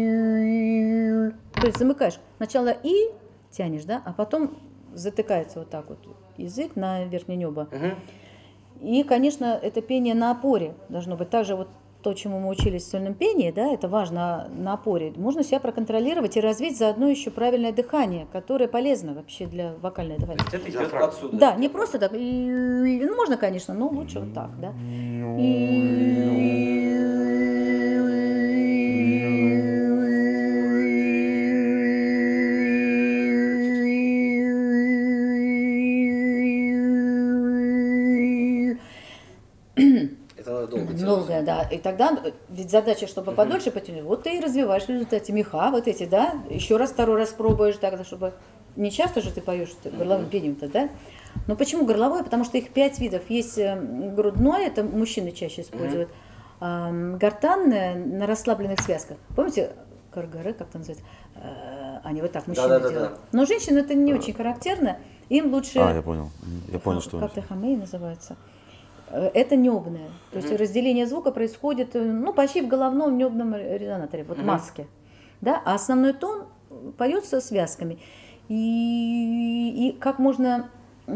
есть замыкаешь. Сначала и тянешь, да, а потом затыкается вот так вот язык на верхнее небо. И, конечно, это пение на опоре должно быть. Также вот то, чему мы учились в сольном пении, да, это важно на опоре. Можно себя проконтролировать и развить заодно еще правильное дыхание, которое полезно вообще для вокальной дыхания. Это идет отсюда. Да, не просто так. Ну, можно, конечно, но лучше вот так, да. Долгая, да. И тогда, ведь задача, чтобы подольше потянуть, вот ты и развиваешь в результате меха, вот эти, да, еще раз, второй раз пробуешь, тогда, чтобы не часто же ты поешь горловым пением-то, да. Но почему горловое? Потому что их 5 видов. Есть грудное, это мужчины чаще используют, гортанное на расслабленных связках. Помните, каргары, как это называется? Они вот так мужчины делают. Но женщины это не очень характерно, им лучше... Я понял. Я понял, что... Как-то хамей называется. Это небное. То есть разделение звука происходит, ну, почти в головном небном резонаторе, вот маске. Да? А основной тон поется связками. И как можно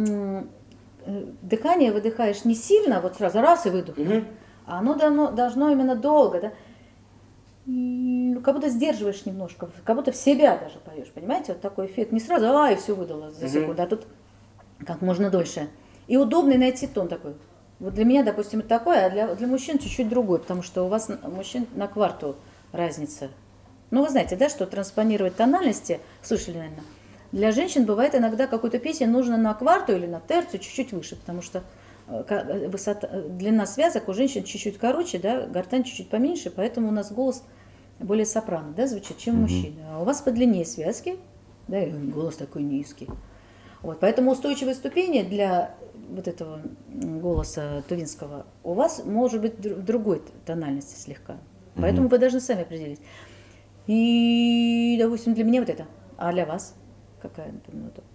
дыхание выдыхаешь не сильно, вот сразу раз и выдох, а оно должно именно долго, да? И как будто сдерживаешь немножко, как будто в себя даже поешь, понимаете? Вот такой эффект. Не сразу, и все выдало за секунду, а тут как можно дольше. И удобный найти тон такой. Вот для меня, допустим, это такое, а для мужчин чуть-чуть другой, потому что у вас мужчин на кварту разница. Ну, вы знаете, да, что транспонировать тональности, слышали, наверное, для женщин бывает иногда какую-то песню нужно на кварту или на терцию чуть-чуть выше, потому что длина связок у женщин чуть-чуть короче, да, гортань чуть-чуть поменьше, поэтому у нас голос более сопрано, да, звучит, чем у мужчин. А у вас подлиннее связки, да, и голос такой низкий. Вот, поэтому устойчивое ступение для вот этого голоса тувинского у вас может быть в другой тональности слегка. Поэтому вы должны сами определить. И, допустим, для меня вот это. А для вас какая, например, нота?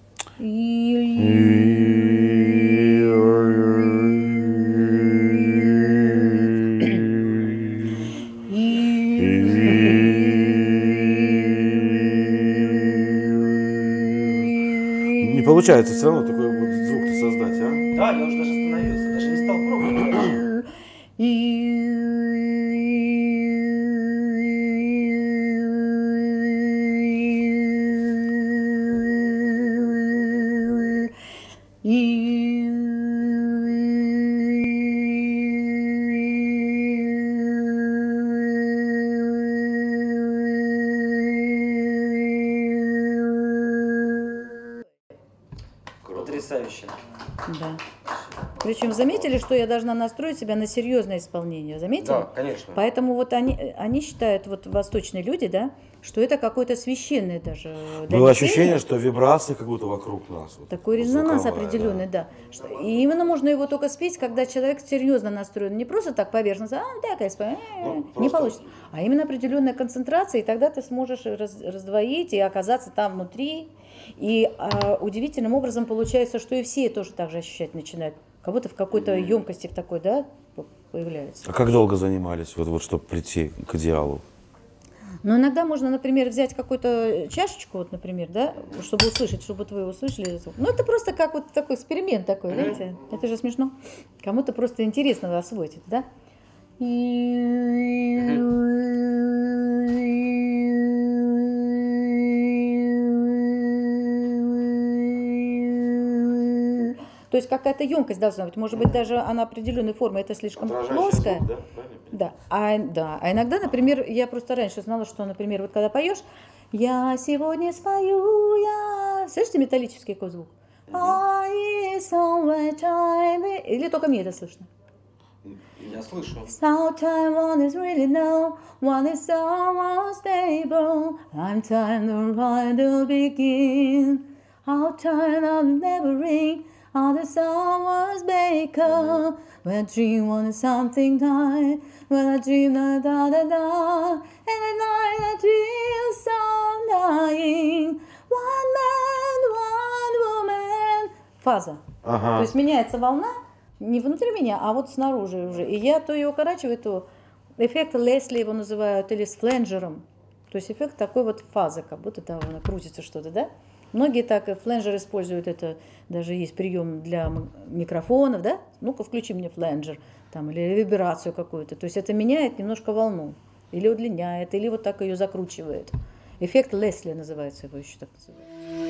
Не получается все равно такой вот звук-то создать, а? Да, я уже даже остановился, даже не стал пробовать. Потрясающе. Да. Причем заметили, что я должна настроить себя на серьезное исполнение? Заметили? Да, конечно. Поэтому вот они считают, вот восточные люди, да, что это какое-то священное даже. Было ощущение, что вибрации как будто вокруг нас. Вот, такой резонанс определенный, да. И именно можно его только спеть, когда человек серьезно настроен. Не просто так поверхностно, так, не получится. А именно определенная концентрация, и тогда ты сможешь раздвоить и оказаться там внутри. И удивительным образом получается, что и все тоже так же ощущать начинают. Как будто в какой-то емкости в такой, да, появляется. А как долго занимались, вот чтобы прийти к идеалу? Но иногда можно, например, взять какую-то чашечку, вот, например, да, чтобы услышать, чтобы вы услышали звук. Ну, это просто как вот такой эксперимент такой, знаете. Это же смешно. Кому-то просто интересно освоить это, да? То есть какая-то емкость должна быть. Может быть, даже она определенной формы, это слишком плоская. Звук, да? Да. А иногда, например, я просто раньше знала, что, например, вот когда поешь, я сегодня спою, я... Слышите металлический какой звук? Или только мне это слышно? Я слышу. Sometime one is really low, one is so unstable. I'm time the ride to begin. How time I'll never ring. All the song was baker. When I dream on something die. When I dream da da da da. And at night I dream song dying. One man, one woman. Фаза. Ага. То есть меняется волна не внутри меня, а вот снаружи уже. И я то ее укорачиваю, то эффект Лесли его называют, или с фленджером. То есть эффект такой вот фазы, как будто там она крутится что-то, да? Многие так и фленджер используют, это даже есть прием для микрофонов, да? Ну-ка, включи мне фленджер, там, или вибрацию какую-то. То есть это меняет немножко волну, или удлиняет, или вот так ее закручивает. Эффект Лесли называется, его еще так называют.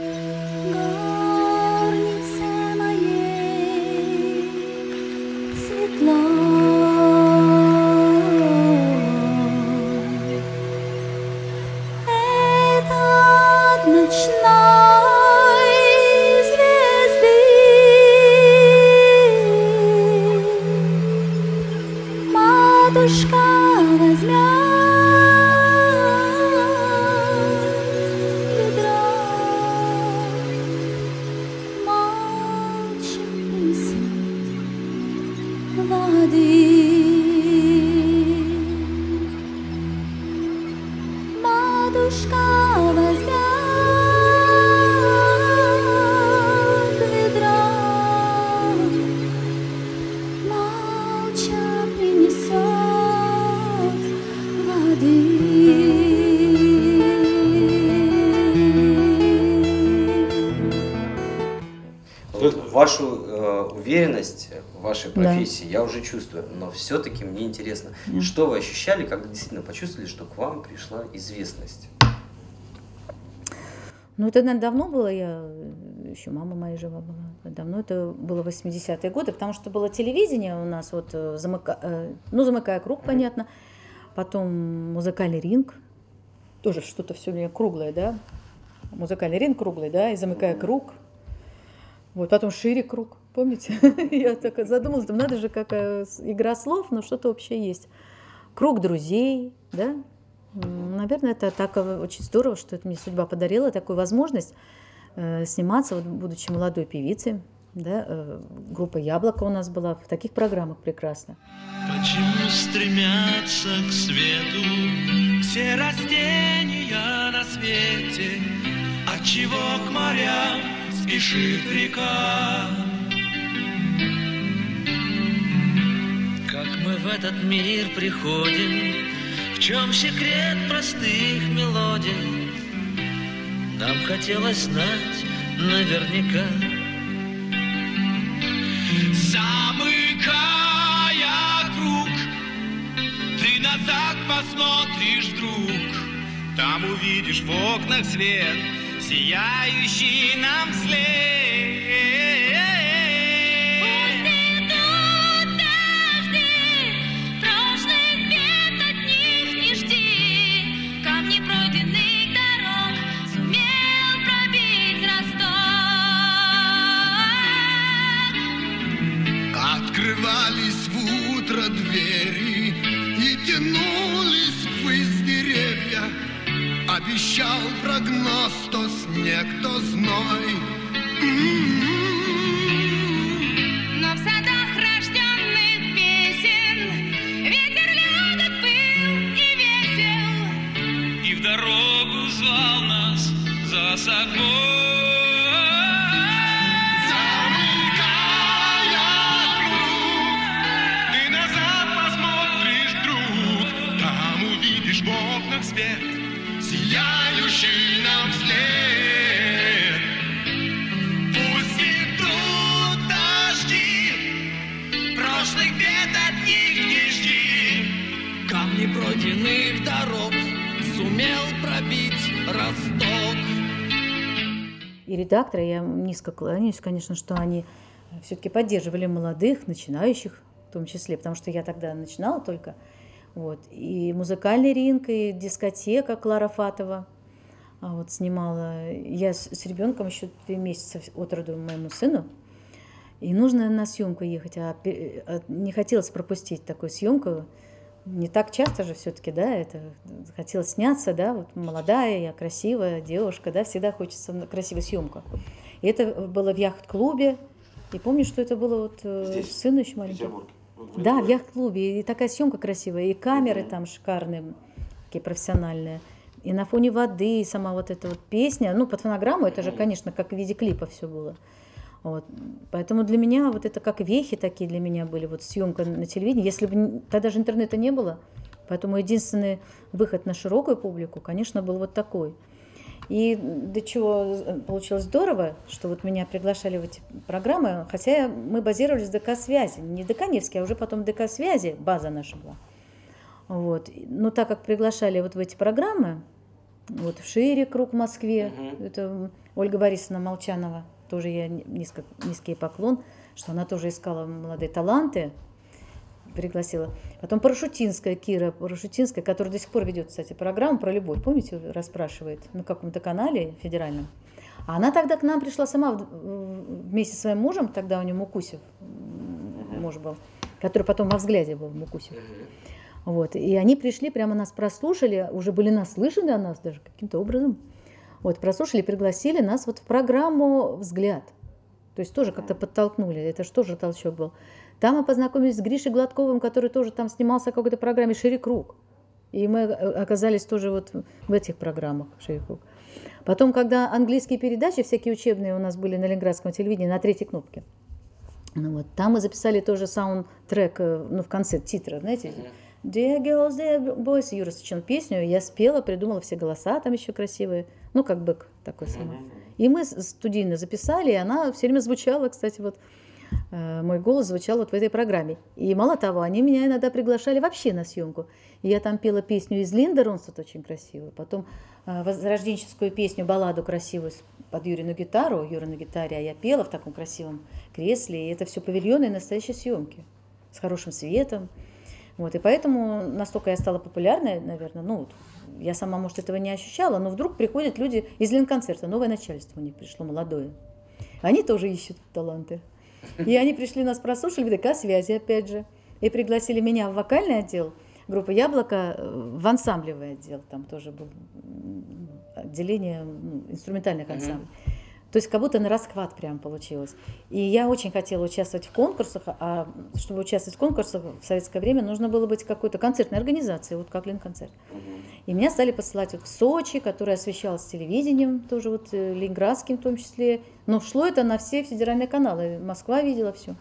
Горнице моей светло, этот ночной звезды матушка возьмет ведро, молча принесет воды. Матушка возьмет ведро, молча принесет воды. Вот вашу уверенность в вашей профессии я уже чувствую, но все-таки мне интересно, что вы ощущали, когда действительно почувствовали, что к вам пришла известность? Ну, это, наверное, давно было, еще мама моя жива была. Давно это было 80-е годы, потому что было телевидение у нас, вот, замыкая круг, понятно. Потом музыкальный ринг, тоже что-то все время круглое, да. Музыкальный ринг круглый, да, и замыкая круг. Вот, потом шире круг, помните? Я так задумалась, там надо же какая игра слов, но что-то общее есть. Круг друзей, да. Наверное, это так очень здорово, что это мне судьба подарила такую возможность сниматься, вот, будучи молодой певицей. Да, группа «Яблоко» у нас была в таких программах прекрасно. Почему стремятся к свету все растения на свете? Отчего к морям спешит река? Как мы в этот мир приходим, в чем секрет простых мелодий? Нам хотелось знать наверняка. Замыкая круг, ты назад посмотришь вдруг, там увидишь в окнах свет, сияющий нам вслед. Пусть идут дожди, прошлых бед от них не жди. Камни пройденных дорог сумел пробить Ростов. Открывались в утро двери и тянулись ввысь деревья. Обещал прогноз то снег, то зной. Но в садах рожденных песен ветер любит пыл и весел. И в дорогу звал нас за собой. Замыкая круг, ты назад посмотришь, друг, там увидишь в окнах свет, сияющий нам вслед. Пусть идут дожди, прошлых бед от них не жди. Камни пройденных дорог сумел пробить росток. И редакторы, я низко кланяюсь, конечно, что они все-таки поддерживали молодых, начинающих в том числе, потому что я тогда начинала только. Вот. И музыкальный ринг, и дискотека Клара Фатова вот, снимала. Я с ребенком еще 2 месяца от роду моему сыну. И нужно на съемку ехать, не хотелось пропустить такую съемку. Не так часто же все-таки, да, это хотелось сняться, да, вот молодая, я красивая девушка, да, всегда хочется на красивую съемку. И это было в яхт-клубе. И помню, что это было вот сыну еще маленькому. Да, в яхт-клубе. И такая съемка красивая, и камеры там шикарные, такие профессиональные. И на фоне воды, и сама вот эта вот песня. Ну, под фонограмму это же, конечно, как в виде клипа все было. Вот. Поэтому для меня вот это как вехи такие для меня были, вот съемка на телевидении. Если бы тогда же интернета не было, поэтому единственный выход на широкую публику, конечно, был вот такой. И до чего получилось здорово, что вот меня приглашали в эти программы, хотя мы базировались в ДК «Связи», не ДК «Невский», а уже потом ДК «Связи», база наша была. Вот. Но так как приглашали вот в эти программы, вот в «Шире круг» в Москве, это Ольга Борисовна Молчанова, тоже я низкий поклон, что она тоже искала молодые таланты, пригласила. Потом Парашютинская, Кира Парашютинская, которая до сих пор ведет, кстати, программу про любовь, помните, расспрашивает на каком-то канале федеральном. А она тогда к нам пришла сама вместе со своим мужем, тогда у нее Мукусев муж был, который потом во «Взгляде» был, Мукусев. Вот. И они пришли, прямо нас прослушали, уже были наслышаны о нас даже каким-то образом. Вот, прослушали, пригласили нас вот в программу «Взгляд». То есть тоже как-то подтолкнули, это же тоже толчок был. Там мы познакомились с Гришей Гладковым, который тоже там снимался в какой-то программе «Шире круг». И мы оказались тоже вот в этих программах «Шире круг». Потом, когда английские передачи, всякие учебные у нас были на ленинградском телевидении, на 3-й кнопке, ну вот, там мы записали тоже саундтрек, ну, в конце титра, знаете, «Dear girls, dear boys», Юра сочинил песню, я спела, придумала все голоса там еще красивые, ну, как бэк такой самый. И мы студийно записали, и она все время звучала, кстати, вот, мой голос звучал вот в этой программе. И мало того, они меня иногда приглашали вообще на съемку. И я там пела песню из Линды Ронстадт очень красивую, потом возрожденческую песню, балладу красивую под Юрину гитару, Юра на гитаре, а я пела в таком красивом кресле, и это все павильоны и настоящие съемки с хорошим светом. Вот, и поэтому настолько я стала популярной, наверное, ну, я сама, может, этого не ощущала, но вдруг приходят люди из Ленконцерта, новое начальство у них пришло, молодое. Они тоже ищут таланты. И они пришли, нас прослушали в ДК «Связи», опять же, и пригласили меня в вокальный отдел, группа «Яблоко», в ансамблевый отдел, там тоже было отделение инструментальных ансамблей. То есть как будто на расхват прям получилось. И я очень хотела участвовать в конкурсах, а чтобы участвовать в конкурсах в советское время нужно было быть какой-то концертной организацией, вот как Ленконцерт. И меня стали посылать вот в Сочи, которая освещалась телевидением, тоже вот ленинградским в том числе. Но шло это на все федеральные каналы. Москва видела все.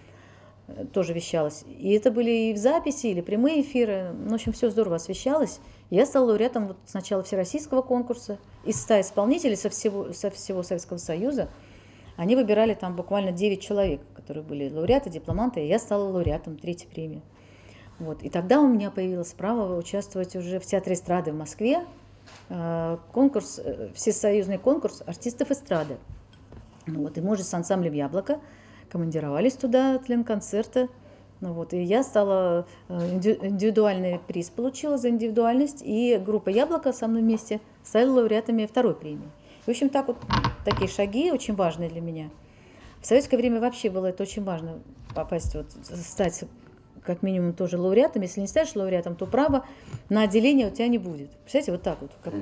Тоже вещалось. И это были и в записи, или прямые эфиры. В общем, все здорово освещалось. Я стала лауреатом вот сначала всероссийского конкурса. Из 100 исполнителей со всего Советского Союза. Они выбирали там буквально 9 человек, которые были лауреаты, дипломанты. И я стала лауреатом 3-й премии. Вот. И тогда у меня появилось право участвовать уже в Театре эстрады в Москве. Конкурс, всесоюзный конкурс артистов эстрады. Вот. И мы уже с ансамблем «Яблоко» командировались туда от Ленконцерта. Ну, вот. И я стала, индивидуальный приз получила за индивидуальность. И группа «Яблоко» со мной вместе стали лауреатами 2-й премии. В общем, так вот, такие шаги очень важные для меня. В советское время вообще было это очень важно, попасть, вот, стать как минимум тоже лауреатом. Если не станешь лауреатом, то права на отделение у тебя не будет. Представляете, вот так вот, как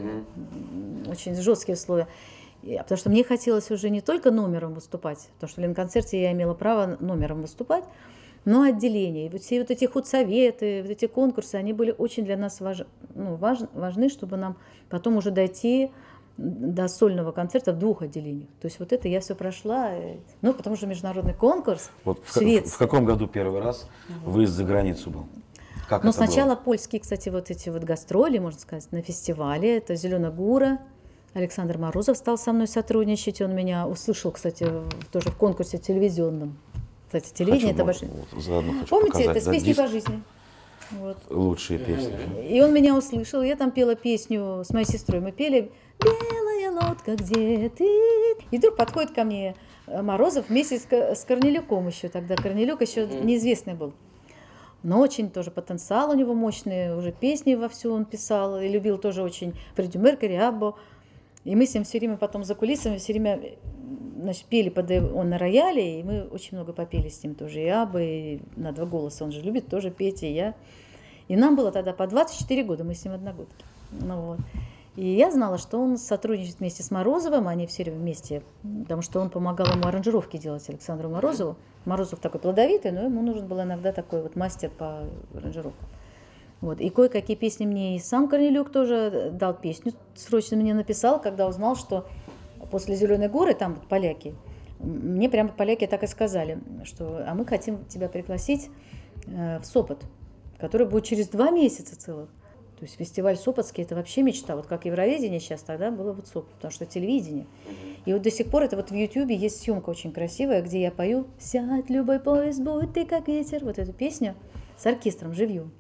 очень жесткие условия. Потому что мне хотелось уже не только номером выступать, потому что в Ленконцерте я имела право номером выступать, но отделение. И вот все вот эти худсоветы, вот эти конкурсы, они были очень для нас важны, чтобы нам потом уже дойти до сольного концерта в 2 отделениях. То есть вот это я все прошла, ну, потому что международный конкурс вот в каком году первый раз выезд за границу был? Как Но это было? сначала польские, кстати, вот эти вот гастроли, можно сказать, на фестивале. Это «Зеленая гура». Александр Морозов стал со мной сотрудничать. Он меня услышал, кстати, тоже в конкурсе телевизионном. Кстати, телевидение это большое. Заодно хочу Помните, показать, это с да, песней диск. по жизни. Вот. Лучшие песни. И он меня услышал, я там пела песню с моей сестрой. Мы пели «Белая лодка, где ты?» И вдруг подходит ко мне Морозов вместе с Корнелюком еще. Тогда Корнелюк еще неизвестный был. Но очень тоже потенциал у него мощный, уже песни вовсю он писал. И любил тоже очень Фредди Меркьюри, Аббо. И мы с ним все время потом за кулисами все время, значит, пели, он на рояле, и мы очень много попели с ним тоже. И Аббо, и на два голоса, он же любит тоже петь, и я. И нам было тогда по 24 года, мы с ним одногодки. Ну, вот. И я знала, что он сотрудничает вместе с Морозовым, они все время вместе, потому что он помогал ему аранжировки делать, Александру Морозову. Морозов такой плодовитый, но ему нужен был иногда такой вот мастер по аранжировкам. Вот. И кое-какие песни мне и сам Корнелюк тоже дал песню, срочно мне написал, когда узнал, что после «Зеленой горы», там вот поляки, мне прямо поляки так и сказали, что «а мы хотим тебя пригласить в Сопот», который будет через 2 месяца целых. То есть фестиваль Сопотский – это вообще мечта. Вот как Евровидение сейчас, тогда было вот Сопот, потому что телевидение. И вот до сих пор это вот в Ютьюбе есть съемка очень красивая, где я пою «Сядь, любой поезд, будь ты как ветер», вот эту песню с оркестром живьем.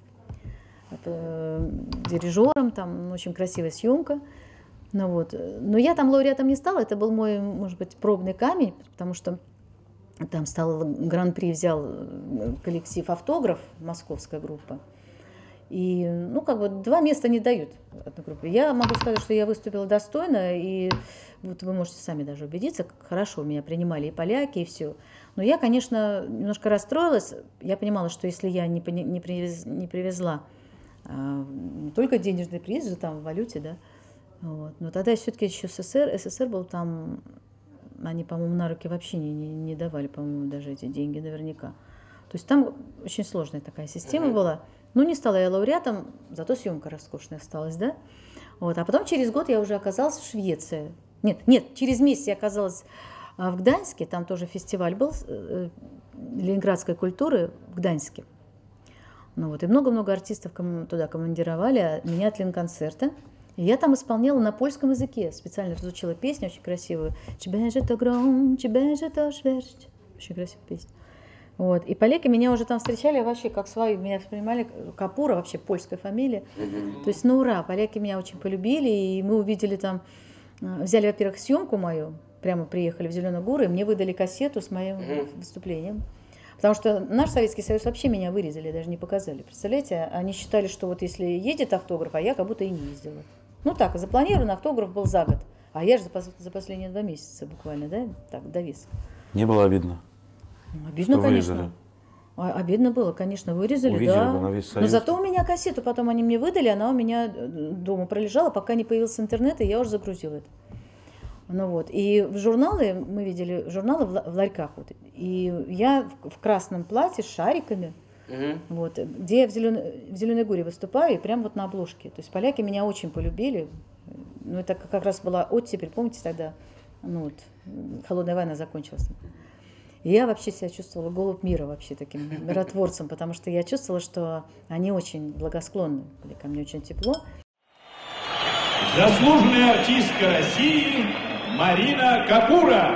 Дирижером, там очень красивая съемка. Ну, вот. Но я там лауреатом не стала, это был мой, может быть, пробный камень, потому что там стал гран-при, взял коллектив «Автограф», московская группа. И, ну, как бы 2 места не дают одной группе. Я могу сказать, что я выступила достойно, и вот вы можете сами даже убедиться, как хорошо меня принимали и поляки, и все. Но я, конечно, немножко расстроилась. Я понимала, что если я не привезла не только денежный приз же там в валюте, да, вот. Но тогда все-таки еще СССР был там, они, по-моему, на руки вообще не давали, по-моему, даже эти деньги наверняка. То есть там очень сложная такая система была. Ну, не стала я лауреатом, зато съемка роскошная осталась, да. Вот. А потом через год я уже оказалась в Швеции. Нет, через месяц я оказалась в Гданьске, там тоже фестиваль был ленинградской культуры в Гданьске. Ну вот, и много-много артистов туда командировали, меня от Ленконцерта. И я там исполняла на польском языке, специально разучила песню очень красивую. «Тебе же то гром, тебе же то шверсть». Очень красивая песня. Вот. И поляки меня уже там встречали вообще как свою, меня воспринимали Капура, вообще польская фамилия. То есть, ну ура, поляки меня очень полюбили, и мы увидели там, взяли, во-первых, съемку мою, прямо приехали в Зеленую гору, и мне выдали кассету с моим выступлением. Потому что наш Советский Союз вообще меня вырезали, даже не показали. Представляете, они считали, что вот если едет автограф, а я как будто и не ездила. Ну так, запланирован автограф был за год, а я же за последние 2 месяца буквально, да, так, довис. Не было обидно? Обидно, что конечно. вырезали? Обидно было, конечно, вырезали, Увидели да. бы на весь Но Союз. зато у меня кассету потом они мне выдали, она у меня дома пролежала, пока не появился интернет, и я уже загрузила это. Ну вот, и в журналы, мы видели журналы в ларьках, вот, и я в красном платье с шариками, вот, где я в Зеленой горе выступаю, и прям вот на обложке. То есть поляки меня очень полюбили. Ну, это как раз была оттепель, помните, тогда, ну вот, холодная война закончилась. И я вообще себя чувствовала голубь мира вообще таким миротворцем, потому что я чувствовала, что они очень благосклонны, были ко мне очень тепло. Заслуженная артистка России Марина Капура.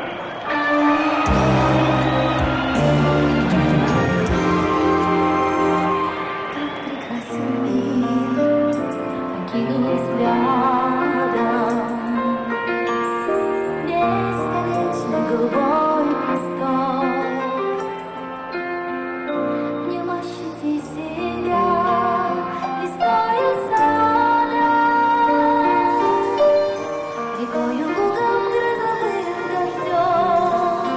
Как прекрасен мир, окинул взглядом бесконечный голубой простор. В нем ощути себя листвою сада, рекою лугом грозовым дождем.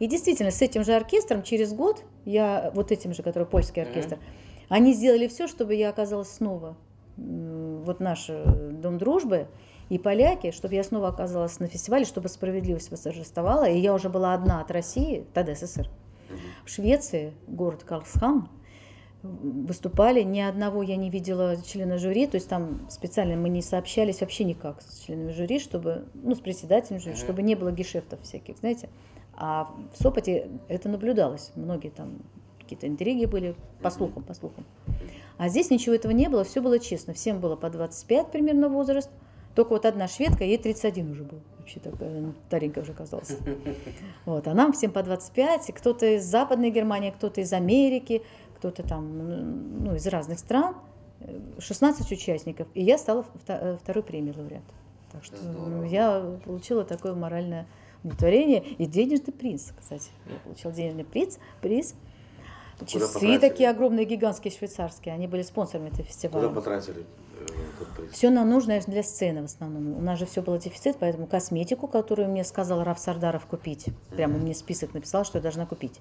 И действительно, с этим же оркестром через год, вот этим же, который польский оркестр, они сделали все, чтобы я оказалась снова, вот наш Дом дружбы и поляки, чтобы я снова оказалась на фестивале, чтобы справедливость восторжествовала. И я уже была одна от России, тогда СССР, в Швеции, город Карлсхам. Выступали, ни одного я не видела члена жюри, то есть там специально мы не сообщались вообще никак с членами жюри, чтобы, с председателем жюри, чтобы не было гешефтов всяких, знаете. А в Сопоте это наблюдалось, многие там какие-то интриги были, по слухам. А здесь ничего этого не было, все было честно, всем было по 25 примерно возраст, только вот одна шведка, ей 31 уже был, вообще такая старенькая уже казалась. Вот, а нам всем по 25, кто-то из Западной Германии, кто-то из Америки, кто-то там, из разных стран, 16 участников, и я стала второй премией лауреат. Так что я получила такое моральное удовлетворение и денежный приз, кстати. Я получила денежный приз. Часы такие огромные, гигантские, швейцарские, они были спонсорами этого фестиваля. Куда потратили этот приз? Все нам нужно для сцены в основном. У нас же все было дефицит, поэтому косметику, которую мне сказал Раф Сардаров купить, прямо мне список написал, что я должна купить.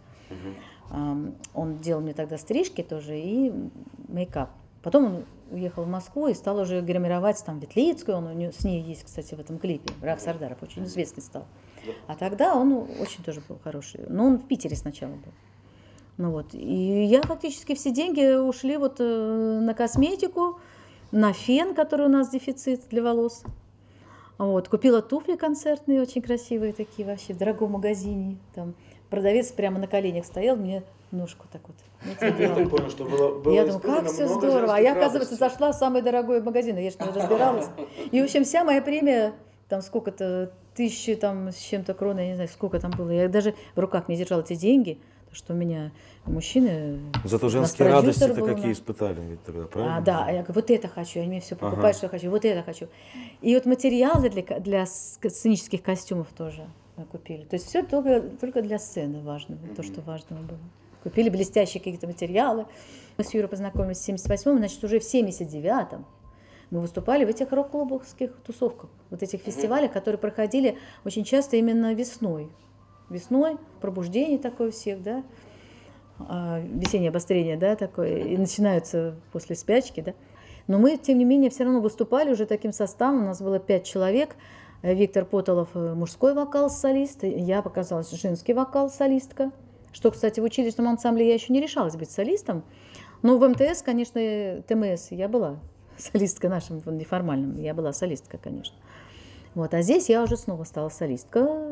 Он делал мне тогда стрижки тоже и мейкап. Потом он уехал в Москву и стал уже гримировать там Ветлицкую, с ней есть, кстати, в этом клипе. Раф Сардаров очень известный стал. А тогда он очень тоже был хороший. Но он в Питере сначала был. И я фактически все деньги ушли на косметику, на фен, который у нас дефицит для волос. Купила туфли концертные, очень красивые такие вообще, в дорогом магазине. Там продавец прямо на коленях стоял, мне ножку так вот. Я понял, что было я думаю, как все здорово. А я, оказывается, зашла в самый дорогой магазин, я же не разбиралась. И, в общем, вся моя премия, там сколько-то, 1000 там с чем-то крон, я не знаю, сколько там было. Я даже в руках не держала эти деньги, потому что у меня мужчины... Зато женские радости-то какие испытали ведь тогда, правильно? Да, я говорю, вот это хочу, они мне все покупают, что я хочу, вот это хочу. И материалы для сценических костюмов тоже купили. То есть все только для сцены важно, то, что важного было. Купили блестящие какие-то материалы. Мы с Юрой познакомились в 78-м, значит, уже в 79-м мы выступали в этих рок-клубовских тусовках, этих фестивалях, которые проходили очень часто именно весной. Весной, пробуждение такое у всех, да, весеннее обострение, да, такое, и начинаются после спячки, да. Но мы, тем не менее, все равно выступали уже таким составом, у нас было 5 человек. Виктор Потолов мужской вокал-солист, я показалась женский вокал-солистка, что, кстати, в училищном ансамбле я еще не решалась быть солистом, но в МТС, конечно, ТМС я была солисткой нашим неформальным, я была солистка, конечно. А здесь я уже снова стала солистка,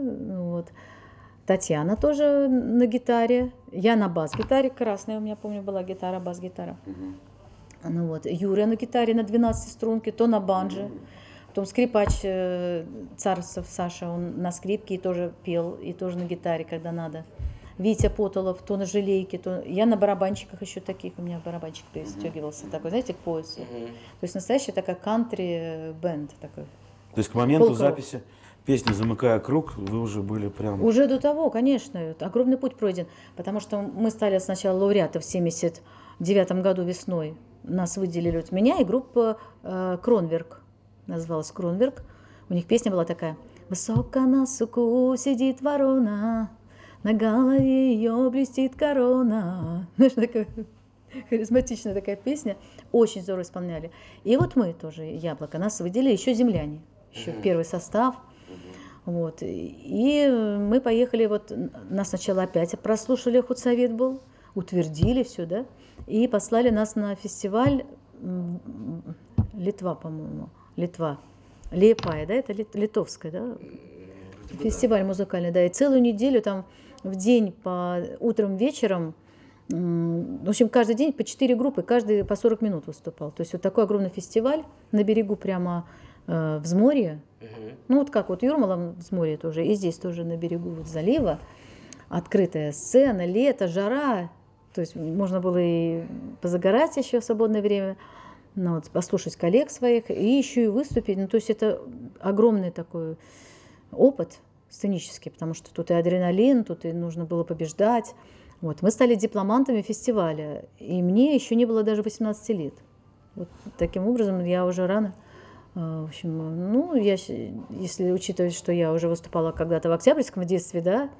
Татьяна тоже на гитаре, я на бас-гитаре, красная у меня, помню, была гитара, бас-гитара. Юрия на гитаре на 12-струнке, то на банже. Потом скрипач Царцев Саша, он на скрипке и тоже пел, и тоже на гитаре, когда надо. Витя Потолов, то на желейке, то... Я на барабанщиках еще таких, у меня барабанщик пристегивался такой, знаете, к поясу. То есть настоящая такая кантри-бенд такой. То есть к моменту записи песни «Замыкая круг» вы уже были прям... Уже до того, конечно, огромный путь пройден, потому что мы стали сначала лауреаты в 79 году весной. Нас выделили меня и группа «Кронверк». Называлась «Кронверк». У них песня была такая: «Высоко на суку сидит ворона, на голове ее блестит корона». Знаешь, такая харизматичная такая песня. Очень здорово исполняли. И мы тоже, «Яблоко», нас выделили, еще «Земляне», еще первый состав. И мы поехали, нас сначала опять прослушали, худсовет был, утвердили все, да, и послали нас на фестиваль Литва, по-моему. Литва. Лиепая, да, это литовская, да? Фестиваль музыкальный, да. И целую неделю там в день утром, вечером, в общем, каждый день по 4 группы, каждый по 40 минут выступал. То есть такой огромный фестиваль на берегу прямо взморье. Как Юрмала взморье тоже, и здесь тоже на берегу залива. Открытая сцена, лето, жара. То есть можно было и позагорать еще в свободное время. Послушать коллег своих и еще и выступить. То есть это огромный такой опыт сценический, потому что тут и адреналин, тут и нужно было побеждать. Мы стали дипломантами фестиваля, и мне еще не было даже 18 лет. Таким образом, я уже рано, в общем, если учитывать, что я уже выступала когда-то в Октябрьском в детстве, да,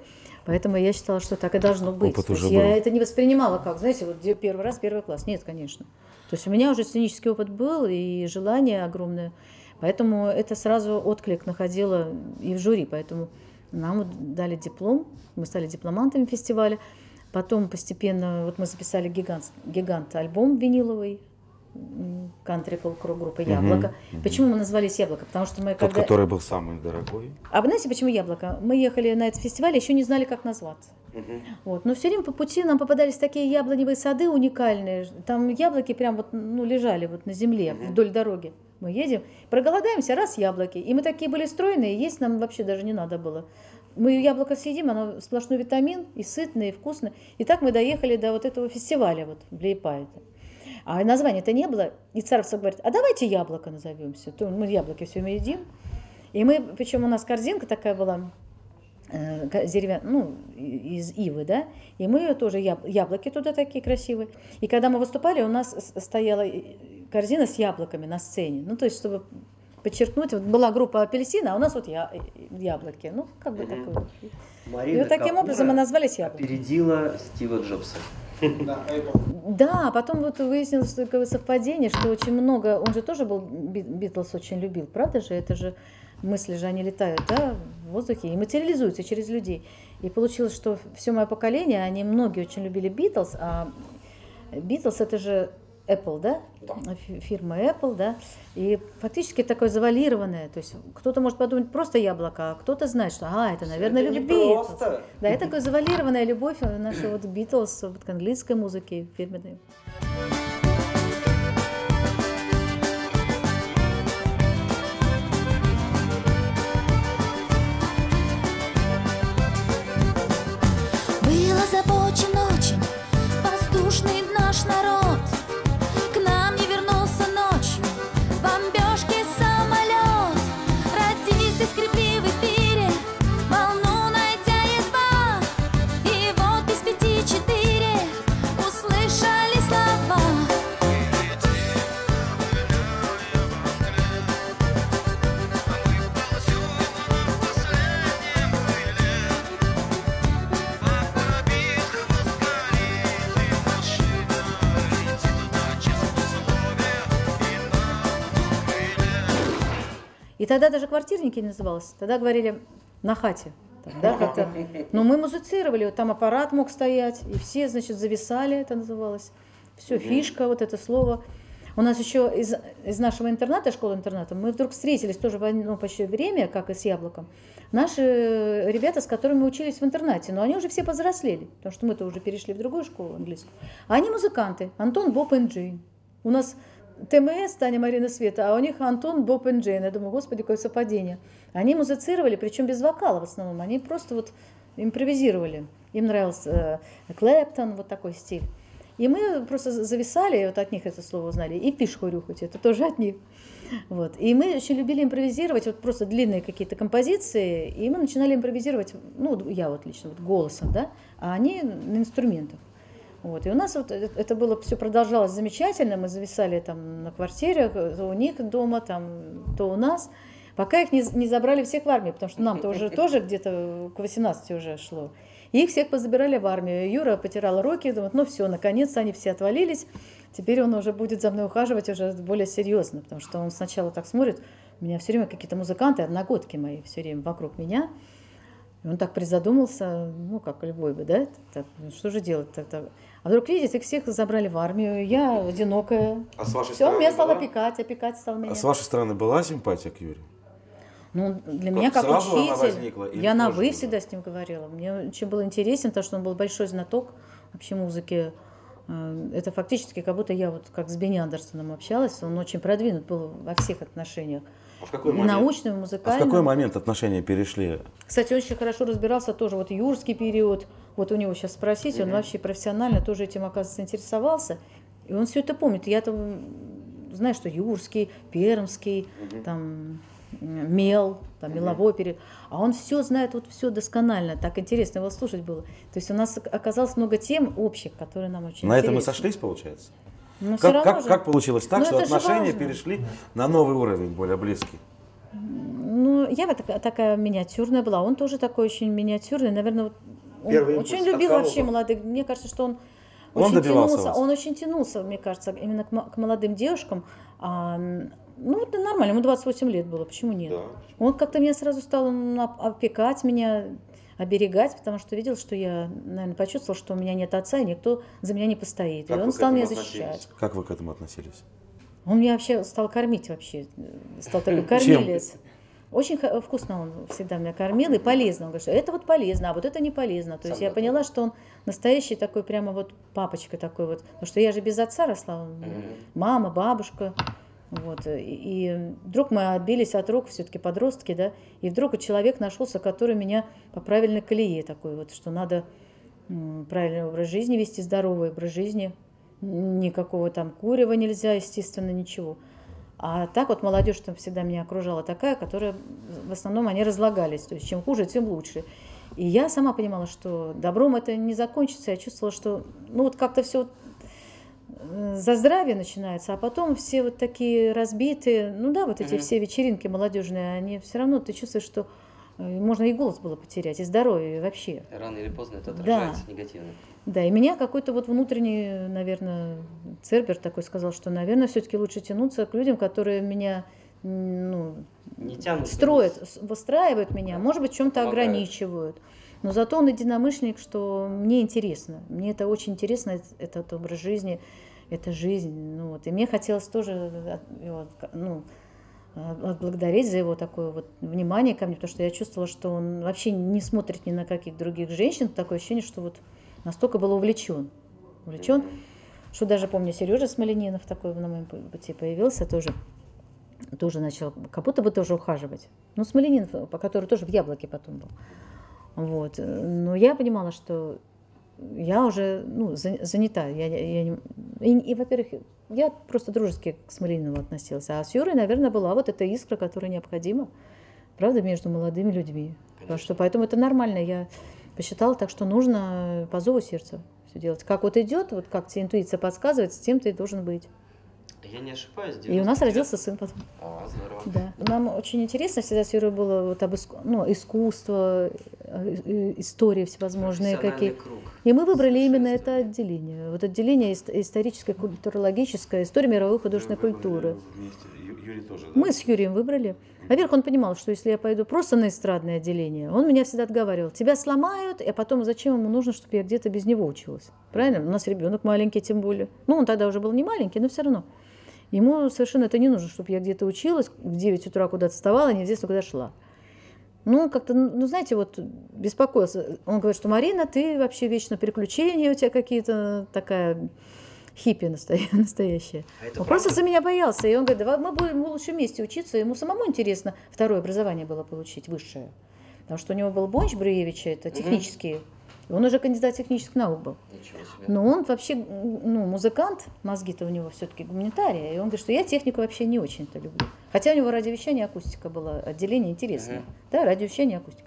Поэтому я считала, что так и должно быть. Опыт То есть уже я был. это не воспринимала как, знаете, вот первый раз, первый класс. Нет, конечно. То есть у меня уже сценический опыт был и желание огромное. Поэтому это сразу отклик находило и в жюри. Поэтому нам вот дали диплом, мы стали дипломантами фестиваля. Потом постепенно вот мы записали гигант альбом виниловый, кантри фолк-рок группа «Яблоко». Почему мы назвались «Яблоко»? Потому что мы Тот, который был самый дорогой. А вы знаете, почему «Яблоко»? Мы ехали на этот фестиваль, еще не знали, как назваться. Вот. Но все время по пути нам попадались такие яблоневые сады уникальные. Там яблоки прям вот, ну, лежали вот на земле вдоль дороги. Мы едем, проголодаемся, раз яблоки. И мы такие были стройные, есть нам вообще даже не надо было. Мы яблоко съедим, оно сплошной витамин, и сытное, и вкусное. И так мы доехали до вот этого фестиваля вот в Лиепае. А названия-то не было. И Царовцев говорит, а давайте яблоко назовемся. То мы яблоки все время едим. И мы, причем у нас корзинка такая была, деревянная, ну, из ивы, да, и мы тоже яблоки туда такие красивые. И когда мы выступали, у нас стояла корзина с яблоками на сцене. Ну, то есть, чтобы подчеркнуть, вот была группа апельсина, а у нас вот яблоки. Ну, как бы такое. Марина И вот таким Капура образом мы назвались «Яблоко». опередила Стива Джобса. Да, потом вот выяснилось такое совпадение, что очень много, он же тоже был, Битлз очень любил, правда же? Это же мысли же, они летают, да, в воздухе и материализуются через людей. И получилось, что все мое поколение, они многие очень любили Битлз, а Битлз это же Apple, да? Фирма Apple, да, и фактически такое завуалированное, то есть кто-то может подумать просто яблоко, а кто-то знает, что, это, наверное, любит Битлз. Да, это такая завуалированная любовь наша вот Битлз вот, к английской музыке фирменной. Был озабочен очень воздушный наш народ. К нам не вернулся ночью с бомбежки самолет. Радисты скрипли в эфире, волну найдя едва. И вот без 5-4 услышали слова. И тогда даже квартирники не называлось, тогда говорили на хате. Там, да, как-то. Но мы музицировали, вот там аппарат мог стоять, и все, значит, зависали, это называлось. Все, фишка, вот это слово. У нас еще из нашего интерната, школы-интерната, мы вдруг встретились тоже в одно почти время, как и с «Яблоком». Наши ребята, с которыми мы учились в интернате, но они уже все повзрослели, потому что мы-то уже перешли в другую школу английскую. А они музыканты, Антон, Боб и Джейн. У нас ТМС, Таня, Марина, Света, а у них Антон, Боб и Джейн. Я думаю, господи, какое совпадение. Они музицировали, причем без вокала в основном. Они просто вот импровизировали. Им нравился Клэптон, вот такой стиль. И мы просто зависали, вот от них это слово узнали, и пишку рюхать, это тоже от них. Вот. И мы очень любили импровизировать, вот просто длинные какие-то композиции, и мы начинали импровизировать, ну, я вот лично, вот голосом, да, а они на инструментах. Вот. И у нас вот это было, все продолжалось замечательно, мы зависали там на квартире, то у них дома, там, то у нас, пока их не забрали всех в армию, потому что нам-то уже тоже где-то к 18 уже шло. И их всех позабирали в армию. Юра потирал руки, думает, ну все, наконец-то они все отвалились, теперь он уже будет за мной ухаживать уже более серьезно, потому что он сначала так смотрит, у меня все время какие-то музыканты, одногодки мои все время вокруг меня, и он так призадумался, ну как любой бы, да, так, что же делать тогда? А вдруг, видите, их всех забрали в армию, я одинокая, А с вашей все, стороны меня стало была? опекать стал меня. А с вашей стороны была симпатия к Юрию? Ну, для меня как сразу она учитель, возникла или я на позже «вы» уже? всегда с ним говорила. Мне очень было интересно, потому что он был большой знаток вообще музыки. Это фактически как будто я вот как с Бенни Андерсоном общалась. Он очень продвинут был во всех отношениях. А в какой И момент? научным, и А в музыкальным. какой момент отношения перешли? Кстати, он очень хорошо разбирался тоже, вот юрский период. Вот у него сейчас спросите, он вообще профессионально тоже этим, оказывается, интересовался. И он все это помнит. Я там знаю, что юрский, пермский, там мел, там меловой период. А он все знает, вот все досконально. Так интересно его слушать было. То есть у нас оказалось много тем общих, которые нам очень На интересны. этом мы сошлись, получается? Но всё равно же. Как получилось так, Ну, что это же отношения важно. перешли на новый уровень, более близкий? Ну, я вот такая миниатюрная была, он тоже такой очень миниатюрный. Наверное, вот Первый очень импульс от любил кого вообще был? молодых. Мне кажется, что он Он очень добивался тянулся, вас? он очень тянулся, мне кажется, именно к молодым девушкам. Ну, это нормально, ему 28 лет было, почему нет? Да. Он как-то меня сразу стал опекать меня, оберегать, потому что видел, что я, наверное, почувствовал, что у меня нет отца, и никто за меня не постоит. Как и вы он к стал этому меня относились? защищать. Как вы к этому относились? Он меня вообще стал кормить вообще, стал такой кормилец. Очень вкусно он всегда меня кормил и полезно. Он говорит, что это вот полезно, а вот это не полезно. То есть я поняла, что он настоящий такой прямо вот папочка такой вот. Потому что я же без отца росла. Мама, бабушка. Вот. И вдруг мы отбились от рук, все-таки подростки, да, и вдруг человек нашелся, который меня по правильной колее такой вот, что надо правильный образ жизни вести, здоровый образ жизни, никакого там курева нельзя, естественно, ничего. А так вот молодежь там всегда меня окружала такая, которая в основном они разлагались, то есть чем хуже, тем лучше. И я сама понимала, что добром это не закончится, я чувствовала, что ну вот как-то все за здравие начинается, а потом все вот такие разбитые, ну да, вот эти все вечеринки молодежные, они все равно, ты чувствуешь, что можно и голос было потерять, и здоровье, и вообще. Рано или поздно это отражается негативно. Да, и меня какой-то вот внутренний, наверное, Цербер такой сказал, что, наверное, все-таки лучше тянуться к людям, которые меня ну, Не тянут, строят, выстраивают меня, Да. может быть, в чем-то Помогают. ограничивают. Но зато он единомышленник, что мне интересно. Мне это очень интересно, этот образ жизни, эта жизнь. Ну, вот. И мне хотелось тоже его, ну, отблагодарить за его такое вот внимание ко мне, потому что я чувствовала, что он вообще не смотрит ни на каких других женщин. Такое ощущение, что вот настолько был увлечен, что даже помню, Сережа Смоленинов такой на моем пути появился, тоже начал, как будто бы тоже ухаживать. Ну, Смоленинов, который тоже в Яблоке потом был. Вот. Но я понимала, что я уже ну, занята. И, во-первых, я просто дружески к Смоленинову относилась. А с Юрой, наверное, была вот эта искра, которая необходима, правда, между молодыми людьми. Потому что, поэтому это нормально. Я посчитала так, что нужно по зову сердца все делать. Как вот идет, вот как тебе интуиция подсказывает, с тем ты и должен быть. Я не ошибаюсь. И у нас родился сын потом. Здорово. Да. Нам очень интересно всегда с Юрой было вот об искусство, истории всевозможные какие. Круг. И мы выбрали именно это отделение. Вот отделение историческое, культурологическое, история мировой художественной культуры. Юрий тоже, да? Мы с Юрием выбрали. Во-первых, он понимал, что если я пойду просто на эстрадное отделение, он меня всегда отговаривал. Тебя сломают, а потом зачем ему нужно, чтобы я где-то без него училась? Правильно? У нас ребенок маленький, тем более. Ну, он тогда уже был не маленький, но все равно. Ему совершенно это не нужно, чтобы я где-то училась, в 9 утра куда-то вставала, неизвестно куда шла. Ну, как-то, ну, знаете, вот беспокоился. Он говорит, что Марина, ты вообще вечно приключения, у тебя какие-то такая хиппи настоящая. Он просто за меня боялся. И он говорит, давай мы будем лучше вместе учиться. Ему самому интересно второе образование было получить, высшее. Потому что у него был Бонч Бруевича, это технические. И он уже кандидат технических наук был. Ничего себе. Но он вообще, ну, музыкант, мозги-то у него все-таки гуманитария. И он говорит, что я технику вообще не очень-то люблю. Хотя у него радиовещание, акустика было, отделение интересное. Да, радиовещание, акустика.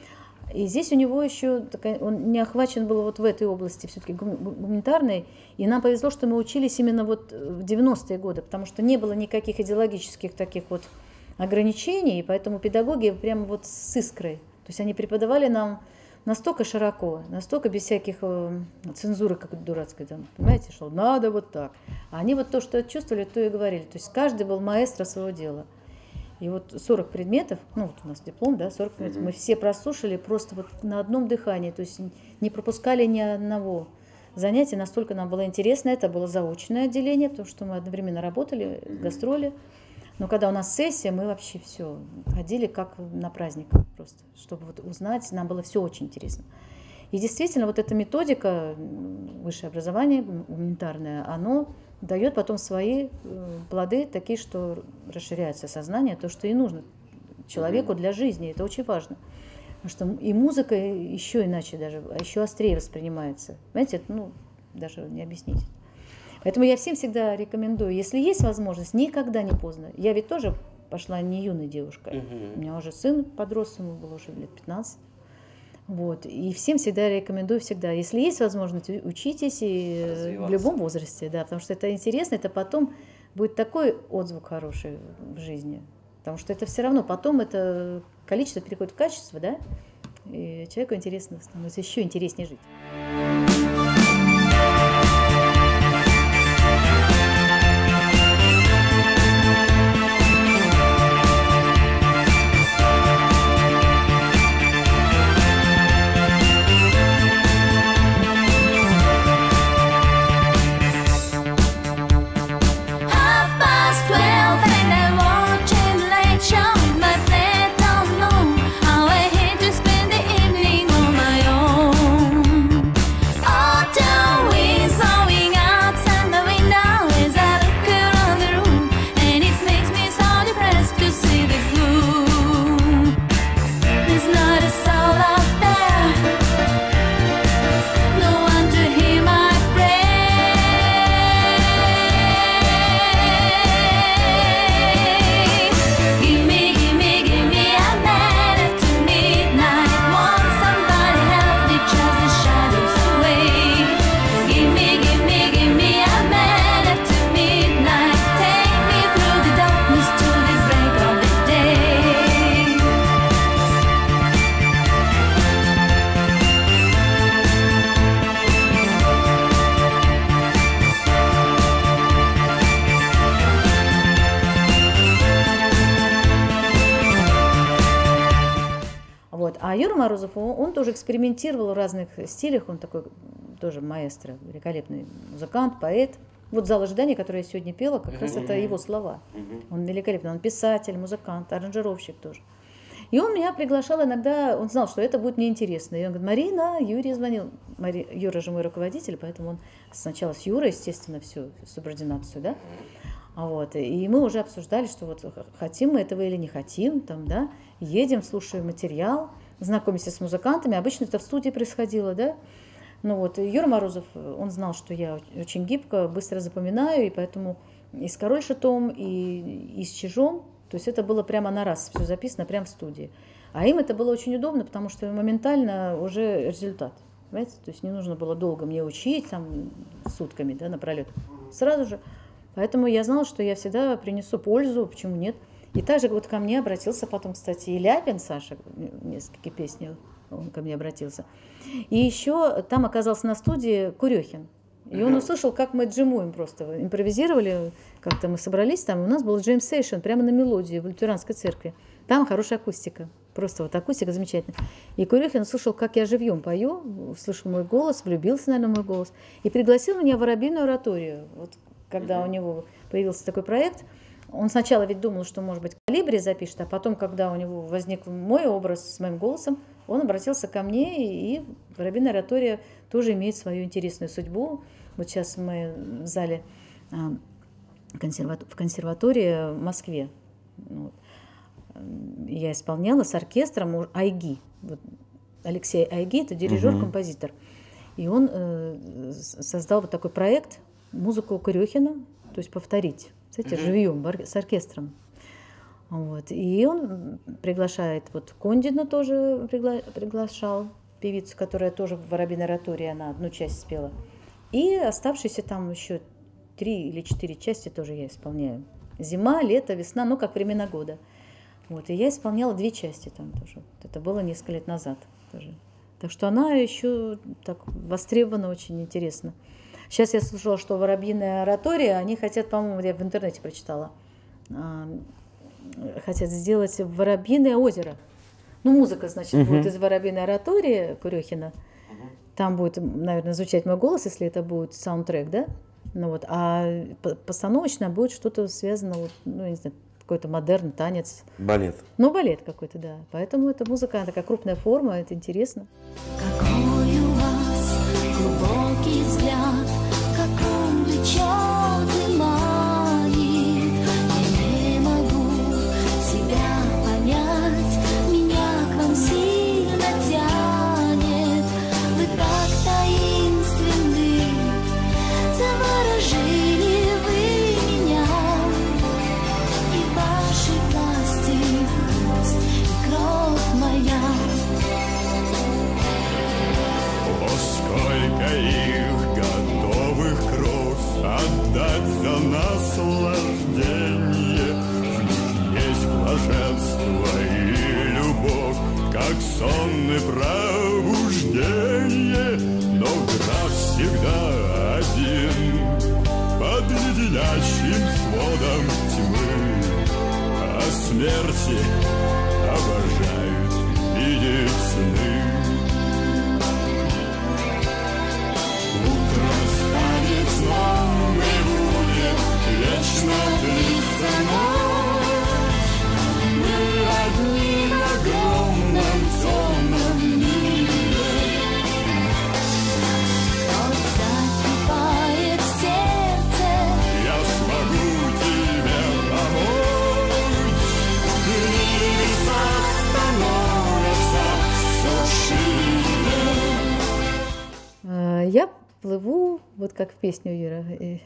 И здесь у него еще, он не охвачен был вот в этой области все-таки гуманитарной. И нам повезло, что мы учились именно вот в 90-е годы, потому что не было никаких идеологических таких вот ограничений, и поэтому педагоги прямо вот с искрой. То есть они преподавали нам настолько широко, настолько без всяких цензуры, как дурацкой, там, понимаете, что надо вот так. А они вот то, что чувствовали, то и говорили. То есть каждый был маэстро своего дела. И вот 40 предметов, ну вот у нас диплом, да, 40 предметов, мы все прослушали просто вот на одном дыхании, то есть не пропускали ни одного занятия, настолько нам было интересно. Это было заочное отделение, потому что мы одновременно работали, гастроли. Но когда у нас сессия, мы вообще все ходили как на праздник просто, чтобы вот узнать, нам было все очень интересно. И действительно, вот эта методика, высшее образование, гуманитарное, оно дает потом свои плоды, такие, что расширяется сознание, то, что и нужно человеку для жизни, это очень важно. Потому что и музыка еще иначе даже, еще острее воспринимается. Понимаете, это, ну, даже не объяснить. Поэтому я всем всегда рекомендую, если есть возможность, никогда не поздно. Я ведь тоже пошла не юной девушкой. У меня уже сын подрос, ему было уже лет 15. Вот. И всем всегда рекомендую, всегда, если есть возможность, учитесь и в любом возрасте, да, потому что это интересно, это потом будет такой отзвук хороший в жизни. Потому что это все равно потом это количество переходит в качество, да, и человеку интересно становится еще интереснее жить. А Юра Морозов, он тоже экспериментировал в разных стилях, он такой тоже маэстро, великолепный музыкант, поэт. Вот «Зал ожидания», который я сегодня пела, как раз это его слова. Он великолепный, он писатель, музыкант, аранжировщик тоже. И он меня приглашал иногда, он знал, что это будет мне интересно. И он говорит: Марина, Юрий звонил. Юра же мой руководитель, поэтому он сначала с Юрой, естественно, всю субординацию, да. Вот. И мы уже обсуждали, что вот хотим мы этого или не хотим, там, да, едем, слушаем материал, знакомимся с музыкантами. Обычно это в студии происходило, да. Ну вот, Юра Морозов, он знал, что я очень гибко, быстро запоминаю, и поэтому и с «Король Шутом», и с «Чижом», то есть это было прямо на раз, все записано прямо в студии. А им это было очень удобно, потому что моментально уже результат, понимаете? То есть не нужно было долго мне учить, там, сутками, да, напролет, сразу же. Поэтому я знала, что я всегда принесу пользу, почему нет. И также вот ко мне обратился потом, кстати, и Ляпин Саша, несколько песен он ко мне обратился. И еще там оказался на студии Курехин. И он услышал, как мы джимуем просто, импровизировали, как-то мы собрались там, и у нас был джейм-сейшн прямо на мелодии в лютеранской церкви. Там хорошая акустика, просто вот акустика замечательная. И Курехин услышал, как я живьем пою, услышал мой голос, влюбился, наверное, в мой голос, и пригласил меня в воробьиную ораторию. Вот когда у него появился такой проект, он сначала ведь думал, что, может быть, «Колибри» запишет, а потом, когда у него возник мой образ с моим голосом, он обратился ко мне, и воробьиная оратория тоже имеет свою интересную судьбу. Вот сейчас мы в зале в консерватории в Москве. Вот. Я исполняла с оркестром Айги. Вот Алексей Айги – это дирижер-композитор. И он создал вот такой проект «Музыку Курехина», то есть повторить, кстати, живьем, с оркестром. Вот. И он приглашает, вот Кондину тоже приглашал, певицу, которая тоже в воробьиной оратории, она одну часть спела. И оставшиеся там еще 3 или 4 части тоже я исполняю. Зима, лето, весна, ну как времена года. Вот. И я исполняла 2 части там тоже. Вот это было несколько лет назад тоже. Так что она еще так востребована, очень интересно. Сейчас я слышала, что воробьиная оратория, они хотят, по-моему, я в интернете прочитала, хотят сделать воробьиное озеро. Ну, музыка, значит, будет из воробьиной оратории Курехина. Там будет, наверное, звучать мой голос, если это будет саундтрек, да? Ну вот, а постановочно будет что-то связано, вот, ну, не знаю, какой-то модерн, танец. Балет. Ну, балет какой-то, да. Поэтому эта музыка, такая крупная форма, это интересно. Какой у вас глубокий взгляд, как он влечет и манит. Я не могу себя понять, меня к вам сильно тянет. Вы так таинственны, заворожили вы меня. И ваши пластик, и кровь моя. сонное пробуждение, но граф всегда один под леденящим сводом тьмы. О смерти обожают видеть сны. Утром станет сном и будет вечно длиться ночь. Мы одни в огромном темном мире. Он закипает в сердце. Я смогу тебе помочь. Небеса становятся все шире. Я плыву, вот как в песню Юра.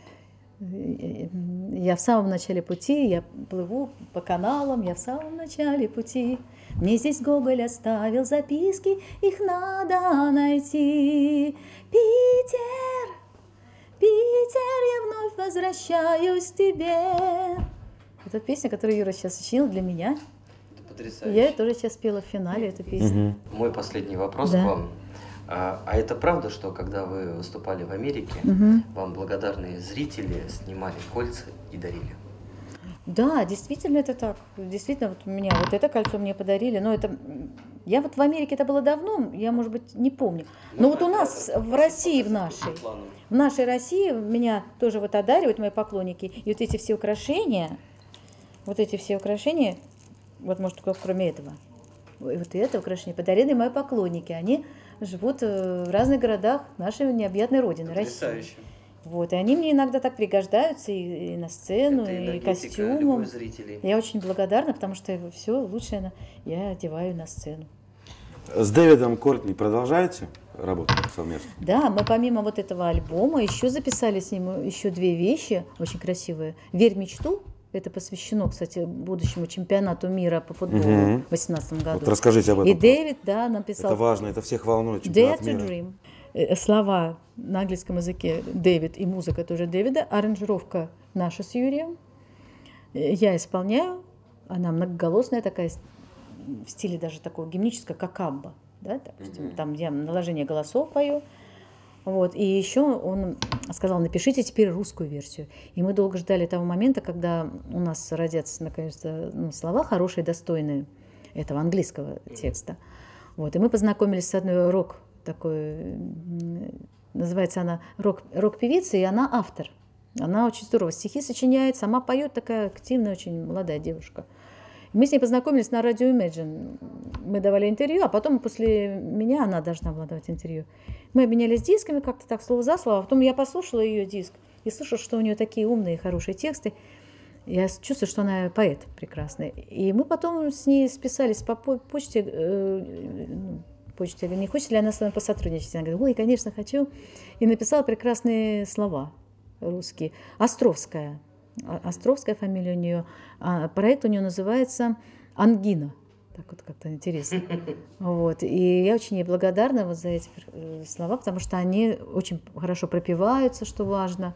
Я в самом начале пути, я плыву по каналам, я в самом начале пути. Мне здесь Гоголь оставил записки, их надо найти. Питер, Питер, я вновь возвращаюсь к тебе. Это песня, которую Юра сейчас сочинил для меня. Это потрясающе. Я тоже сейчас пела в финале эту песню. Мой последний вопрос Да. к вам. А это правда, что когда вы выступали в Америке, вам благодарные зрители снимали кольца и дарили? Да, действительно это так. Действительно, вот у меня вот это кольцо мне подарили. Но это я вот в Америке, это было давно, я, может быть, не помню. Но вот у нас в России, в нашей России меня тоже вот одаривают мои поклонники. И вот эти все украшения, вот может, только кроме этого. И вот это украшение подарили мои поклонники. Они живут в разных городах нашей необъятной родины, России. Потрясающе. Вот, и они мне иногда так пригождаются и на сцену, Это и энергетика костюмом. любовь зрителей. Я очень благодарна, потому что все лучшее я одеваю на сцену. С Дэвидом Кортни продолжаете работать совместно? Да, мы помимо вот этого альбома еще записали с ним еще 2 вещи очень красивые. «Верь в мечту». Это посвящено, кстати, будущему чемпионату мира по футболу в 2018 году. Вот расскажите об этом. И Дэвид, да, написал... Это важно, это всех волнует. Dare Чемпионат to мира. Dream. Слова на английском языке Дэвид и музыка тоже Дэвида. Аранжировка наша с Юрием. Я исполняю. Она многоголосная такая, в стиле даже такого гимнического, как Абба. Да, допустим. Там я наложение голосов пою. Вот. И еще он сказал, напишите теперь русскую версию. И мы долго ждали того момента, когда у нас родятся наконец-то слова хорошие, достойные этого английского текста. Вот. И мы познакомились с одной такой, называется она рок-певица, и она автор. Она очень здорово стихи сочиняет, сама поет, такая активная, очень молодая девушка. Мы с ней познакомились на радио Imagine. Мы давали интервью, а потом после меня она должна была давать интервью. Мы обменялись дисками как-то так, слово за слово. А потом я послушала ее диск и слышала, что у нее такие умные, хорошие тексты. Я чувствую, что она поэт прекрасный. И мы потом с ней списались по почте. Я говорю, не хочет ли она с вами посотрудничать? Она говорит, ой, конечно, хочу. И написала прекрасные слова русские. Островская фамилия у нее. Проект у нее называется «Ангина». Так вот как-то интересно. Вот. И я очень ей благодарна вот за эти слова, потому что они очень хорошо пропеваются, что важно.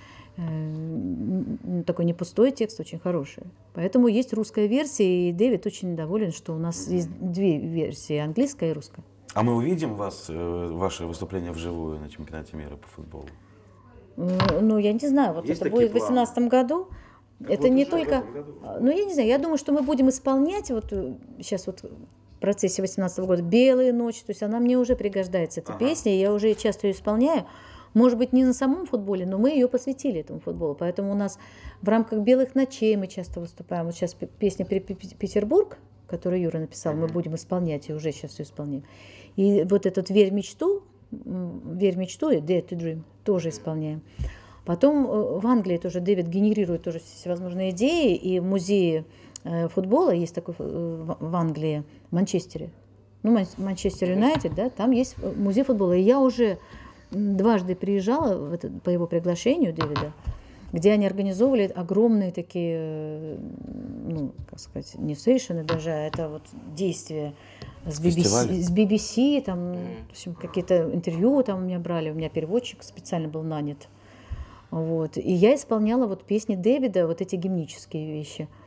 Такой не пустой текст, очень хороший. Поэтому есть русская версия, и Дэвид очень доволен, что у нас есть 2 версии, английская и русская. А мы увидим ваше выступление вживую на чемпионате мира по футболу? Ну, я не знаю, вот Есть это такие будет в 2018 году. Это вот не уже только... в этом году. Ну, я не знаю, я думаю, что мы будем исполнять вот сейчас вот в процессе 2018 года «Белые ночи», то есть она мне уже пригождается, эта песня, и я уже часто ее исполняю. Может быть, не на самом футболе, но мы ее посвятили этому футболу. Поэтому у нас в рамках «Белых ночей» мы часто выступаем. Вот сейчас песня «Петербург», которую Юра написал, мы будем исполнять, и уже сейчас ее исполняем. И вот этот «Верь в мечту» и «Dare to Dream» тоже исполняем. Потом в Англии тоже Дэвид генерирует тоже всевозможные идеи, и в музее футбола есть такой в Англии, в Манчестере, Манчестер Юнайтед, да, там есть музей футбола. И я уже дважды приезжала по его приглашению Дэвида, где они организовывали огромные такие, как сказать, не сейшены даже, а это вот действия с BBC, там, в общем, какие-то интервью там у меня брали, у меня переводчик специально был нанят. Вот. И я исполняла вот песни Дэвида, вот эти гимнические вещи.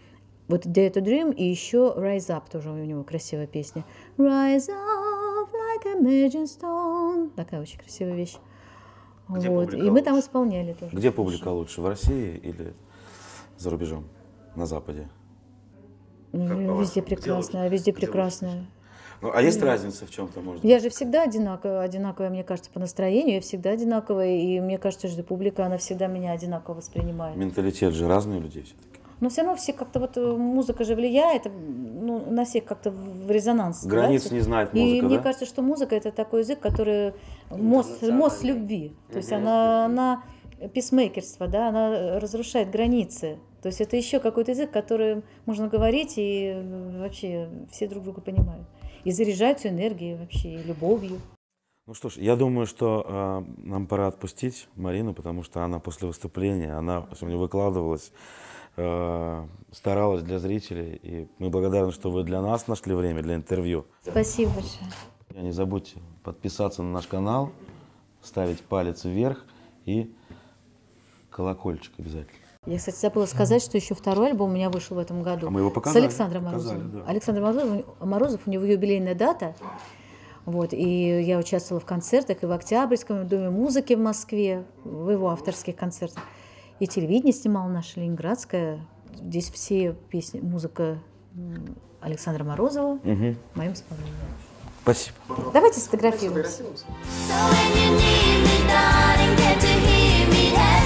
Вот Dare to Dream и еще Rise Up, тоже у него красивая песня. Rise up like a imagine stone. Такая очень красивая вещь. Где Вот. публика И мы там лучше? исполняли тоже. Где публика лучше, в России или за рубежом, на Западе? Везде прекрасно, везде прекрасно. Ну, а есть разница в чем-то, может быть? Я же всегда одинаковая, мне кажется, по настроению, я всегда одинаковая, и мне кажется, что публика, она всегда меня одинаково воспринимает. Менталитет же разный у людей все-таки. Но все равно все как-то вот музыка же влияет, ну, на всех как-то в резонанс. Границ не знает музыка, И мне да? кажется, что музыка это такой язык, который мост любви. То есть она писмейкерство, да, она разрушает границы. То есть это еще какой-то язык, который можно говорить, и вообще все друг друга понимают. И заряжаются энергией вообще, и любовью. Ну что ж, я думаю, что нам пора отпустить Марину, потому что она после выступления, она сегодня выкладывалась, старалась для зрителей, и мы благодарны, что вы для нас нашли время, для интервью. Спасибо большое. Не забудьте подписаться на наш канал, ставить палец вверх и колокольчик обязательно. Я, кстати, забыла сказать, что еще второй альбом у меня вышел в этом году. А мы его показали? С Александром Морозовым. Показали, да. Александр Морозов, у него юбилейная дата. Вот, и я участвовала в концертах и в Октябрьском, и в Доме музыки в Москве, в его авторских концертах. И телевидение снимало наше ленинградское. Здесь все песни, музыка Александра Морозова, моим исполнением. Спасибо. Давайте сфотографируемся. So when you need me, darling, can't you hear me?